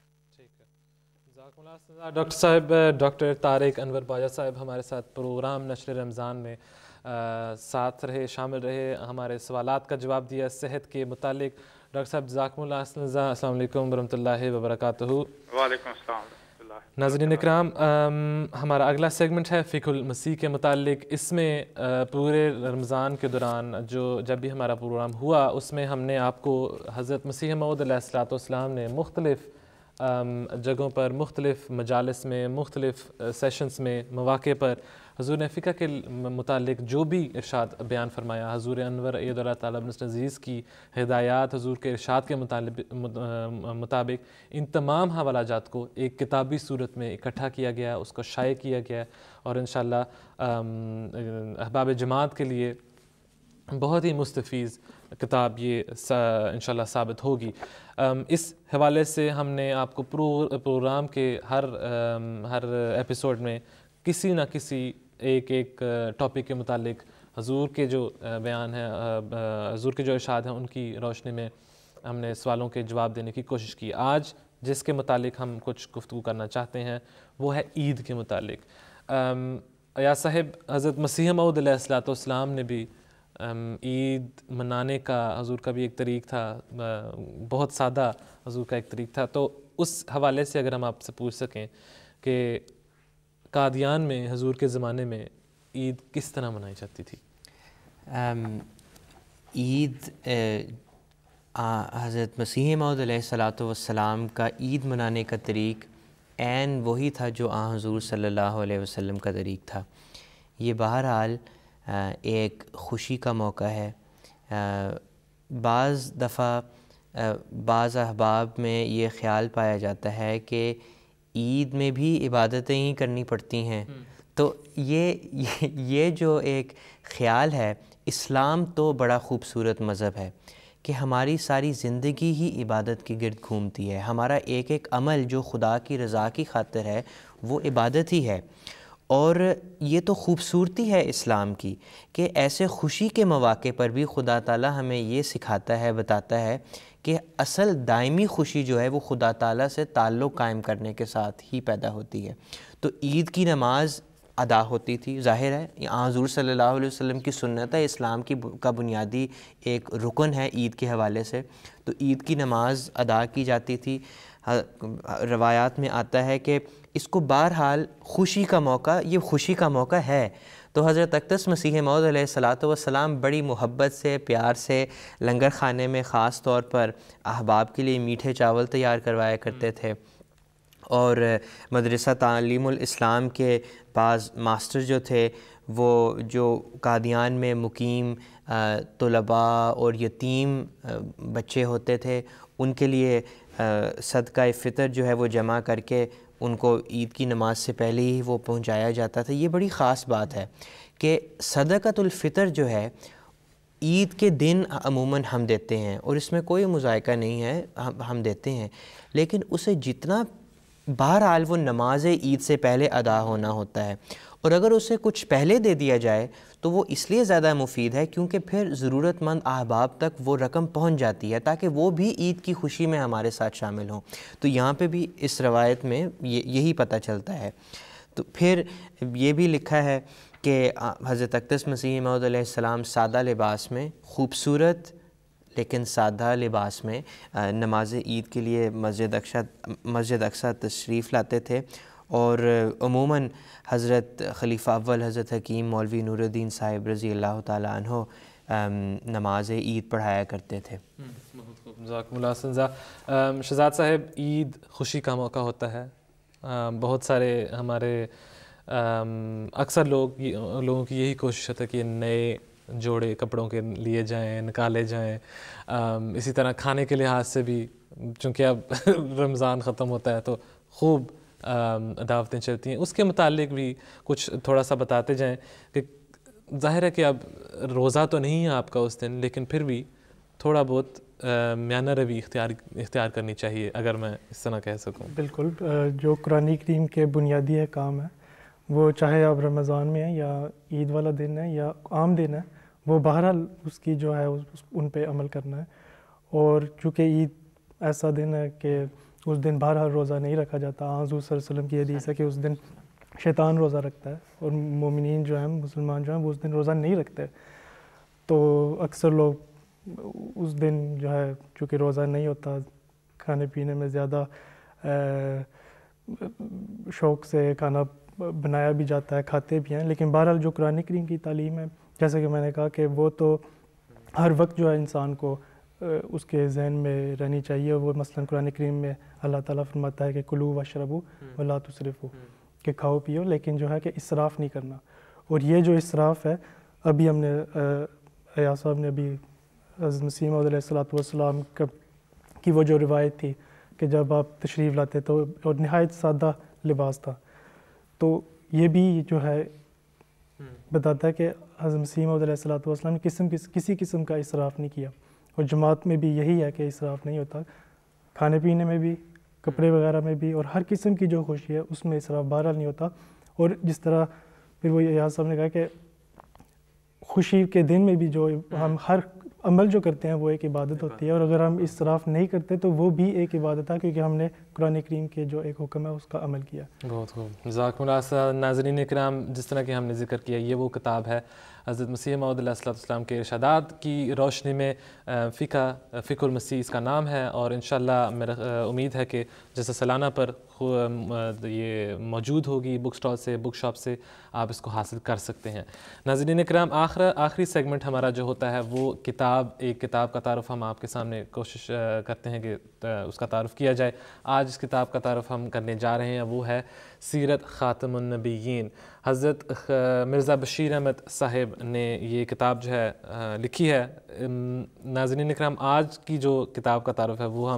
ڈاکٹر صاحب، ڈاکٹر طارق انور باجا صاحب ہمارے ساتھ پروگرام نشر رمضان میں ساتھ رہے، شامل رہے، ہمارے سوالات کا جواب دیا صحت کے متعلق۔ ڈاکٹر صاحب جزاکم اللہ، السلام علیکم ورحمۃ اللہ وبرکاتہ۔ وعلیکم السلام ورحمۃ اللہ۔ ناظرین اکرام، ہمارا اگلا سیگمنٹ ہے فقہ المسیح کے متعلق۔ اس میں پورے رمضان کے دوران جب بھی ہمارا پروگرام ہوا اس میں ہم نے آپ کو حضرت مسیح موعود علیہ الصلوۃ والسلام نے مختلف جگہوں پر، مختلف مجالس میں، مختلف سیشنز میں، مواقع پر حضور نے فقہ کے متعلق جو بھی ارشاد بیان فرمایا، حضور انور اید اللہ تعالیٰ ابن عزیز کی ہدایات، حضور کے ارشاد کے مطابق ان تمام حوالہ جات کو ایک کتابی صورت میں اکٹھا کیا گیا، اس کو شائع کیا گیا، اور انشاءاللہ احباب جماعت کے لیے بہت ہی مستفیض کتاب یہ انشاءاللہ ثابت ہوگی۔ اس حوالے سے ہم نے آپ کو پروگرام کے ہر ایپیسوڈ میں کسی نہ کسی ایک ٹاپک کے متعلق حضور کے جو بیان ہیں، حضور کے جو ارشاد ہیں، ان کی روشنی میں ہم نے سوالوں کے جواب دینے کی کوشش کی۔ آج جس کے متعلق ہم کچھ گفتگو کرنا چاہتے ہیں وہ ہے عید کے متعلق۔ یا صاحب، حضرت مسیح موعود علیہ الصلوۃ والسلام نے بھی عید منانے کا، حضور کا بھی ایک طریق تھا، بہت سادہ حضور کا ایک طریق تھا، تو اس حوالے سے اگر ہم آپ سے پوچھ سکیں کہ قادیان میں حضور کے زمانے میں عید کس طرح منائی جاتی تھی؟ عید حضرت مسیح موعود علیہ الصلوۃ والسلام کا عید منانے کا طریق عین وہی تھا جو حضور صلی اللہ علیہ وسلم کا طریق تھا۔ یہ بہرحال ایک خوشی کا موقع ہے۔ بعض دفعہ بعض احباب میں یہ خیال پایا جاتا ہے کہ عید میں بھی عبادتیں ہی کرنی پڑتی ہیں. تو یہ جو ایک خیال ہے، اسلام تو بڑا خوبصورت مذہب ہے کہ ہماری ساری زندگی ہی عبادت کے گرد گھومتی ہے. ہمارا ایک ایک عمل جو خدا کی رضا کی خاطر ہے وہ عبادت ہی ہے. اور یہ تو خوبصورتی ہے اسلام کی کہ ایسے خوشی کے مواقع پر بھی خدا تعالیٰ ہمیں یہ سکھاتا ہے، بتاتا ہے کہ اصل دائمی خوشی جو ہے وہ خدا تعالیٰ سے تعلق قائم کرنے کے ساتھ ہی پیدا ہوتی ہے. تو عید کی نماز ادا ہوتی تھی، ظاہر ہے حضور صلی اللہ علیہ وسلم کی سنت ہے، اسلام کا بنیادی ایک رکن ہے عید کے حوالے سے. تو عید کی نماز ادا کی جاتی تھی. روایات میں آتا ہے کہ اس کو بہرحال خوشی کا موقع، یہ خوشی کا موقع ہے. تو حضرت اقدس مسیح موعود علیہ الصلاۃ والسلام بڑی محبت سے، پیار سے لنگر خانے میں خاص طور پر احباب کے لیے میٹھے چاول تیار کروایا کرتے تھے. اور مدرسہ تعلیم الاسلام کے بعض ماسٹر جو تھے وہ جو قادیان میں مقیم طلباء اور یتیم بچے ہوتے تھے ان کے لیے صدقہ فطر جو ہے وہ جمع کر کے ان کو عید کی نماز سے پہلے ہی وہ پہنچایا جاتا تھا. یہ بڑی خاص بات ہے کہ صدقۃ الفطر جو ہے عید کے دن عموماً ہم دیتے ہیں اور اس میں کوئی مذائقہ نہیں ہے، ہم دیتے ہیں، لیکن اسے جتنا بہرحال وہ نماز عید سے پہلے ادا ہونا ہوتا ہے. اور اگر اسے کچھ پہلے دے دیا جائے تو وہ اس لیے زیادہ مفید ہے کیونکہ پھر ضرورت مند احباب تک وہ رقم پہنچ جاتی ہے تاکہ وہ بھی عید کی خوشی میں ہمارے ساتھ شامل ہوں. تو یہاں پہ بھی اس روایت میں یہی پتہ چلتا ہے. تو پھر یہ بھی لکھا ہے کہ حضرت اقدس مسیح موعود علیہ السلام سادہ لباس میں، خوبصورت لیکن سادہ لباس میں نماز عید کے لیے مسجد اقصی تشریف لاتے تھے. اور عموماً حضرت خلیفہ اول حضرت حکیم مولوی نور الدین صاحب رضی اللہ تعالیٰ عنہ نماز عید پڑھایا کرتے تھے. بہت خوب، جزاکم اللہ سنزا. شہزاد صاحب، عید خوشی کا موقع ہوتا ہے. بہت سارے ہمارے اکثر لوگوں کی یہی کوشش ہوتا ہے کہ نئے جوڑے کپڑوں کے لیے جائیں، نکالے جائیں. اسی طرح کھانے کے لحاظ سے بھی، چونکہ اب رمضان ختم ہوتا ہے تو خوب دعوتیں چلتی ہیں. اس کے متعلق بھی کچھ تھوڑا سا بتاتے جائیں کہ ظاہر ہے کہ اب روزہ تو نہیں ہے آپ کا اس دن، لیکن پھر بھی تھوڑا بہت میانہ روی اختیار کرنی چاہیے، اگر میں اس طرح کہہ سکوں. بالکل، جو قرآن کریم کے بنیادی احکام ہیں وہ چاہے آپ رمضان میں ہیں یا عید والا دن ہے یا عام دن ہے، وہ بہرحال اس کی جو ہے ان پہ عمل کرنا ہے. اور چونکہ عید ایسا دن ہے کہ اس دن بہرحال روزہ نہیں رکھا جاتا. حضور صلی اللہ علیہ وسلم کی حدیث ہے کہ اس دن شیطان روزہ رکھتا ہے اور مومنین جو ہیں، مسلمان جو ہیں، وہ اس دن روزہ نہیں رکھتے. تو اکثر لوگ اس دن جو ہے چونکہ روزہ نہیں ہوتا، کھانے پینے میں زیادہ شوق سے کھانا بنایا بھی جاتا ہے، کھاتے بھی ہیں. لیکن بہرحال جو قرآن کریم کی تعلیم ہے، جیسے کہ میں نے کہا کہ وہ تو ہر وقت جو ہے انسان کو اس کے ذہن میں رہنی چاہیے. وہ مثلاً قرآن کریم میں اللہ تعالیٰ فرماتا ہے کہ کلوا واشربوا ولا تسرفوا، کہ کھاؤ پیو لیکن جو ہے کہ اسراف نہیں کرنا. اور یہ جو اسراف ہے، ابھی ہم نے ایاز صاحب نے ابھی حضرت مسیح موعود علیہ الصلوۃ والسلام کی وہ جو روایت تھی کہ جب آپ تشریف لاتے تو اور نہایت سادہ لباس تھا، تو یہ بھی جو ہے بتاتا ہے کہ حضرت مسیح موعود علیہ الصلوۃ والسلام نے کسی قسم کا اسراف نہیں کیا. اور جماعت میں بھی یہی ہے کہ اسراف نہیں ہوتا، کھانے پینے میں بھی، کپڑے وغیرہ میں بھی، اور ہر قسم کی جو خوشی ہے اس میں اسراف بہرحال نہیں ہوتا. اور جس طرح پھر وہ ایاز صاحب نے کہا کہ خوشی کے دن میں بھی جو ہم ہر عمل جو کرتے ہیں وہ ایک عبادت ہوتی ہے، اور اگر ہم اسراف نہیں کرتے تو وہ بھی ایک عبادت ہے کیونکہ ہم نے قرآن کریم کے جو ایک حکم ہے اس کا عمل کیا. بہت خوب، جزاکم اللہ. ناظرین کرام، جس طرح کہ ہم نے ذکر کیا، یہ وہ کتاب ہے حضرت مسیح موعود علیہ السلام کے ارشادات کی روشنی میں فقہ المسیح اس کا نام ہے. اور انشاءاللہ میرا امید ہے کہ جیسے سالانہ پر یہ موجود ہوگی بک سٹال سے، بک شاپ سے آپ اس کو حاصل کر سکتے ہیں. ناظرین کرام، آخری سیگمنٹ ہمارا جو ہوتا ہے وہ ایک کتاب کا تعارف ہم آپ کے سامنے کوشش کرتے ہیں کہ اس کا تعارف کیا جائے. آج اس کتاب کا تعارف ہم کرنے جا رہے ہیں، وہ ہے سیرت خاتم النبیین. حضرت مرزا بشیر احمد صاحب نے یہ کتاب جو ہے لکھی ہے. ناظرین اکرام، آج کی جو کتاب کا تعارف ہے وہ ہم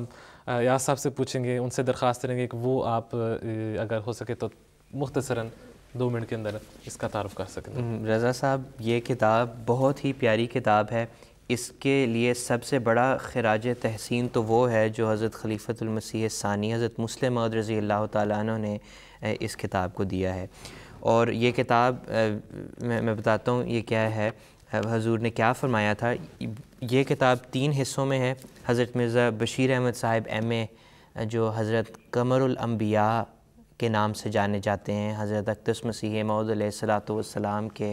یاس صاحب سے پوچھیں گے, ان سے درخواست کریں گے کہ وہ آپ اگر ہو سکے تو مختصراً 2 منٹ کے اندر اس کا تعارف کر سکیں. رضا صاحب, یہ کتاب بہت ہی پیاری کتاب ہے. اس کے لیے سب سے بڑا خراج تحسین تو وہ ہے جو حضرت خلیفۃ المسیح ثانی حضرت مسلم موعود رضی اللہ تعالیٰ عنہ نے اس کتاب کو دیا ہے. اور یہ کتاب میں بتاتا ہوں یہ کیا ہے, حضور نے کیا فرمایا تھا. یہ کتاب 3 حصوں میں ہے. حضرت مرزا بشیر احمد صاحب ایم اے جو حضرت قمر الانبیاء کے نام سے جانے جاتے ہیں, حضرت اقدس مسیح موعود علیہ الصلوۃ والسلام کے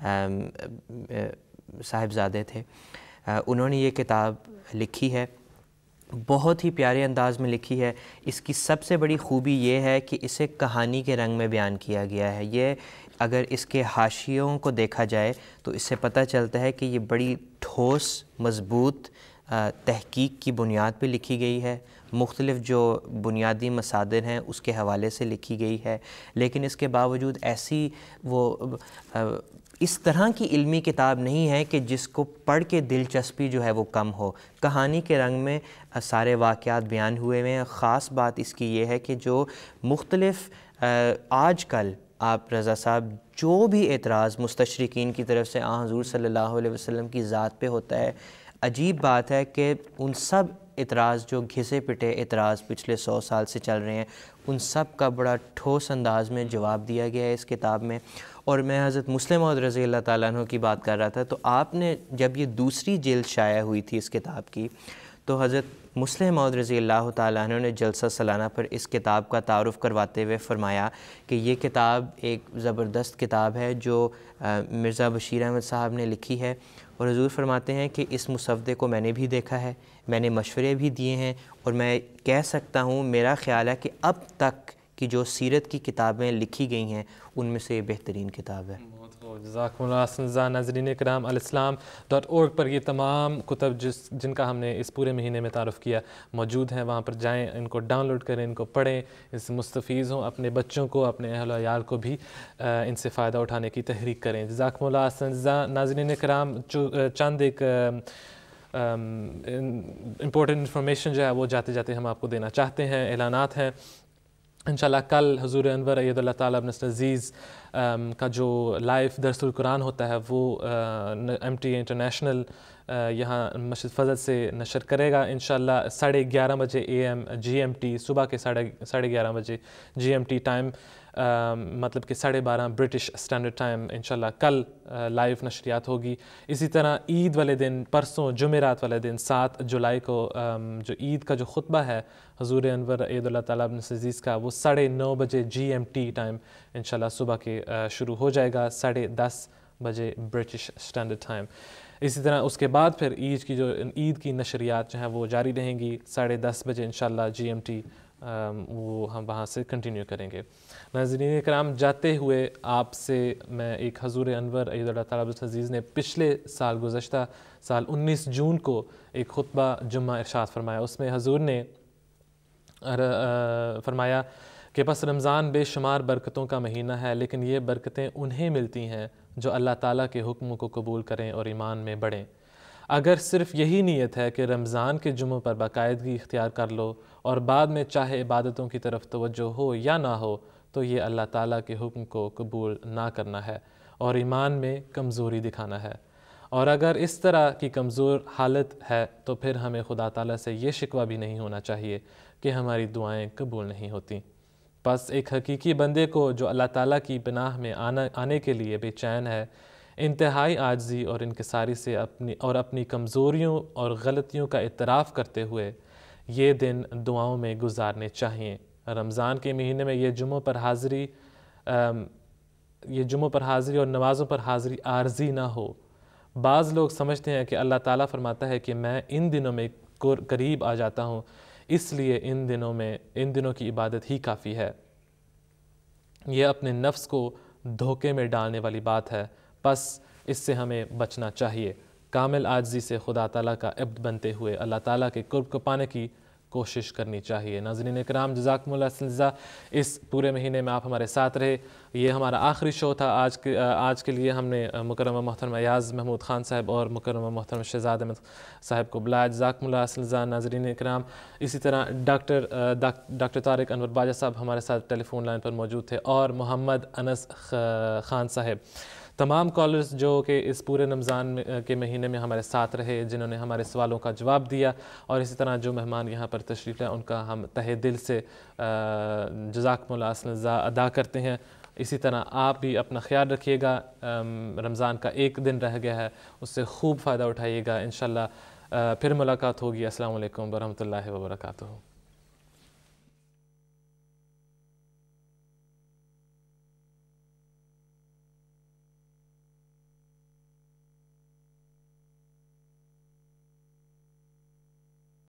صاحبزادے تھے, انہوں نے یہ کتاب لکھی ہے. بہت ہی پیارے انداز میں لکھی ہے. اس کی سب سے بڑی خوبی یہ ہے کہ اسے کہانی کے رنگ میں بیان کیا گیا ہے. یہ اگر اس کے حاشیوں کو دیکھا جائے تو اس سے پتہ چلتا ہے کہ یہ بڑی ٹھوس مضبوط تحقیق کی بنیاد پہ لکھی گئی ہے. مختلف جو بنیادی مصادر ہیں اس کے حوالے سے لکھی گئی ہے, لیکن اس کے باوجود ایسی وہ اس طرح کی علمی کتاب نہیں ہے کہ جس کو پڑھ کے دلچسپی جو ہے وہ کم ہو. کہانی کے رنگ میں سارے واقعات بیان ہوئے ہیں. خاص بات اس کی یہ ہے کہ جو مختلف آج کل آپ رضا صاحب جو بھی اعتراض مستشرقین کی طرف سے حضور صلی اللہ علیہ وسلم کی ذات پہ ہوتا ہے, عجیب بات ہے کہ ان سب اعتراض جو گھسے پٹے اعتراض پچھلے 100 سال سے چل رہے ہیں, ان سب کا بڑا ٹھوس انداز میں جواب دیا گیا ہے اس کتاب میں. اور میں حضرت مسلم موعود رضی اللہ تعالیٰ عنہ کی بات کر رہا تھا, تو آپ نے جب یہ دوسری جلد شائع ہوئی تھی اس کتاب کی, تو حضرت مسلم موعود رضی اللہ تعالیٰ عنہ نے جلسہ سالانہ پر اس کتاب کا تعارف کرواتے ہوئے فرمایا کہ یہ کتاب ایک زبردست کتاب ہے جو مرزا بشیر احمد صاحب نے لکھی ہے. اور حضور فرماتے ہیں کہ اس مسودے کو میں نے بھی دیکھا ہے, میں نے مشورے بھی دیے ہیں, اور میں کہہ سکتا ہوں میرا خیال ہے کہ اب تک کی جو سیرت کی کتابیں لکھی گئی ہیں ان میں سے یہ بہترین کتاب ہے. جزاکم اللہ. ناظرین کرام, alislam.org پر یہ تمام کتب جن کا ہم نے اس پورے مہینے میں تعارف کیا موجود ہیں. وہاں پر جائیں, ان کو ڈاؤن لوڈ کریں, ان کو پڑھیں, اس سے مستفیض ہوں, اپنے بچوں کو, اپنے اہل و عیال کو بھی ان سے فائدہ اٹھانے کی تحریک کریں. جزاکم اللہ. ناظرین کرام, چند ایک امپورٹنٹ انفارمیشن جو ہے وہ جاتے جاتے ہم آپ کو دینا چاہتے ہیں. اعلانات ہیں. انشاءاللہ کل حضور انور اید اللہ تعالیٰ ابن عزیز کا جو لائیو درس القرآن ہوتا ہے وہ MT انٹرنیشنل یہاں مسجد فضل سے نشر کرے گا انشاءاللہ 11:30 بجے AM GMT, صبح کے 11:30 بجے GMT ٹائم, مطلب کہ 12:30 برٹش اسٹینڈرڈ ٹائم انشاءاللہ کل لائیو نشریات ہوگی. اسی طرح عید والے دن, پرسوں جمعرات والے دن 7 جولائی کو جو عید کا جو خطبہ ہے حضور انور اید اللہ تعالیٰ ابن عزیز کا, وہ 9:30 بجے GMT ٹائم انشاءاللہ صبح کے شروع ہو جائے گا 10:30 بجے برٹش اسٹینڈرڈ ٹائم. اسی طرح اس کے بعد پھر عید کی نشریات جو ہیں وہ جاری رہیں گی 10:30 بجے انشاءاللہ GMT, وہ ہم وہاں سے کنٹینیو کریں گے. ناظرین کرام, جاتے ہوئے آپ سے میں ایک حضور انور اید اللہ تعالیٰ ابن عزیز نے پچھلے سال گزشتہ سال 19 جون کو ایک خطبہ جمعہ ارشاد فرمایا. اس میں حضور نے فرمایا کہ پس رمضان بے شمار برکتوں کا مہینہ ہے, لیکن یہ برکتیں انہیں ملتی ہیں جو اللہ تعالیٰ کے حکموں کو قبول کریں اور ایمان میں بڑھیں. اگر صرف یہی نیت ہے کہ رمضان کے جمعوں پر باقاعدگی اختیار کر لو اور بعد میں چاہے عبادتوں کی طرف توجہ ہو یا نہ ہو, تو یہ اللہ تعالیٰ کے حکم کو قبول نہ کرنا ہے اور ایمان میں کمزوری دکھانا ہے. اور اگر اس طرح کی کمزور حالت ہے تو پھر ہمیں خدا تعالیٰ سے یہ شکوہ بھی نہیں ہونا چاہیے کہ ہماری دعائیں قبول نہیں ہوتیں. بس ایک حقیقی بندے کو جو اللہ تعالیٰ کی پناہ میں آنے کے لیے بے چین ہے, انتہائی عاجزی اور انکساری سے اپنی کمزوریوں اور غلطیوں کا اعتراف کرتے ہوئے یہ دن دعاؤں میں گزارنے چاہیے. رمضان کے مہینے میں یہ جمعوں پر حاضری اور نمازوں پر حاضری عارضی نہ ہو. بعض لوگ سمجھتے ہیں کہ اللہ تعالیٰ فرماتا ہے کہ میں ان دنوں میں قریب آ جاتا ہوں, اس لیے ان دنوں کی عبادت ہی کافی ہے. یہ اپنے نفس کو دھوکے میں ڈالنے والی بات ہے, بس اس سے ہمیں بچنا چاہیے. کامل عاجزی سے خدا تعالیٰ کا عبد بنتے ہوئے اللہ تعالیٰ کے قرب کو پانے کی کوشش کرنی چاہیے۔ ناظرین کرام، جزاکم اللہ خیر، اس پورے مہینے میں آپ ہمارے ساتھ رہے۔ یہ ہمارا آخری شو تھا آج کے لیے۔ ہم نے مکرم محترم ایاز محمود خان صاحب اور مکرم محترم شہزاد احمد صاحب کو بلایا، جزاکم اللہ خیر۔ ناظرین کرام، اسی طرح ڈاکٹر طارق انور باجا صاحب ہمارے ساتھ ٹیلی فون لائن پر موجود تھے، اور محمد انس خان صاحب۔ تمام کالرز جو کہ اس پورے رمضان کے مہینے میں ہمارے ساتھ رہے، جنہوں نے ہمارے سوالوں کا جواب دیا، اور اسی طرح جو مہمان یہاں پر تشریف لائے، ان کا ہم تہہ دل سے جزاکم اللہ خیر ادا کرتے ہیں۔ اسی طرح آپ بھی اپنا خیال رکھیے گا، رمضان کا ایک دن رہ گیا ہے، اس سے خوب فائدہ اٹھائیے گا۔ انشاءاللہ پھر ملاقات ہوگی۔ السلام علیکم ورحمۃ اللہ وبرکاتہ۔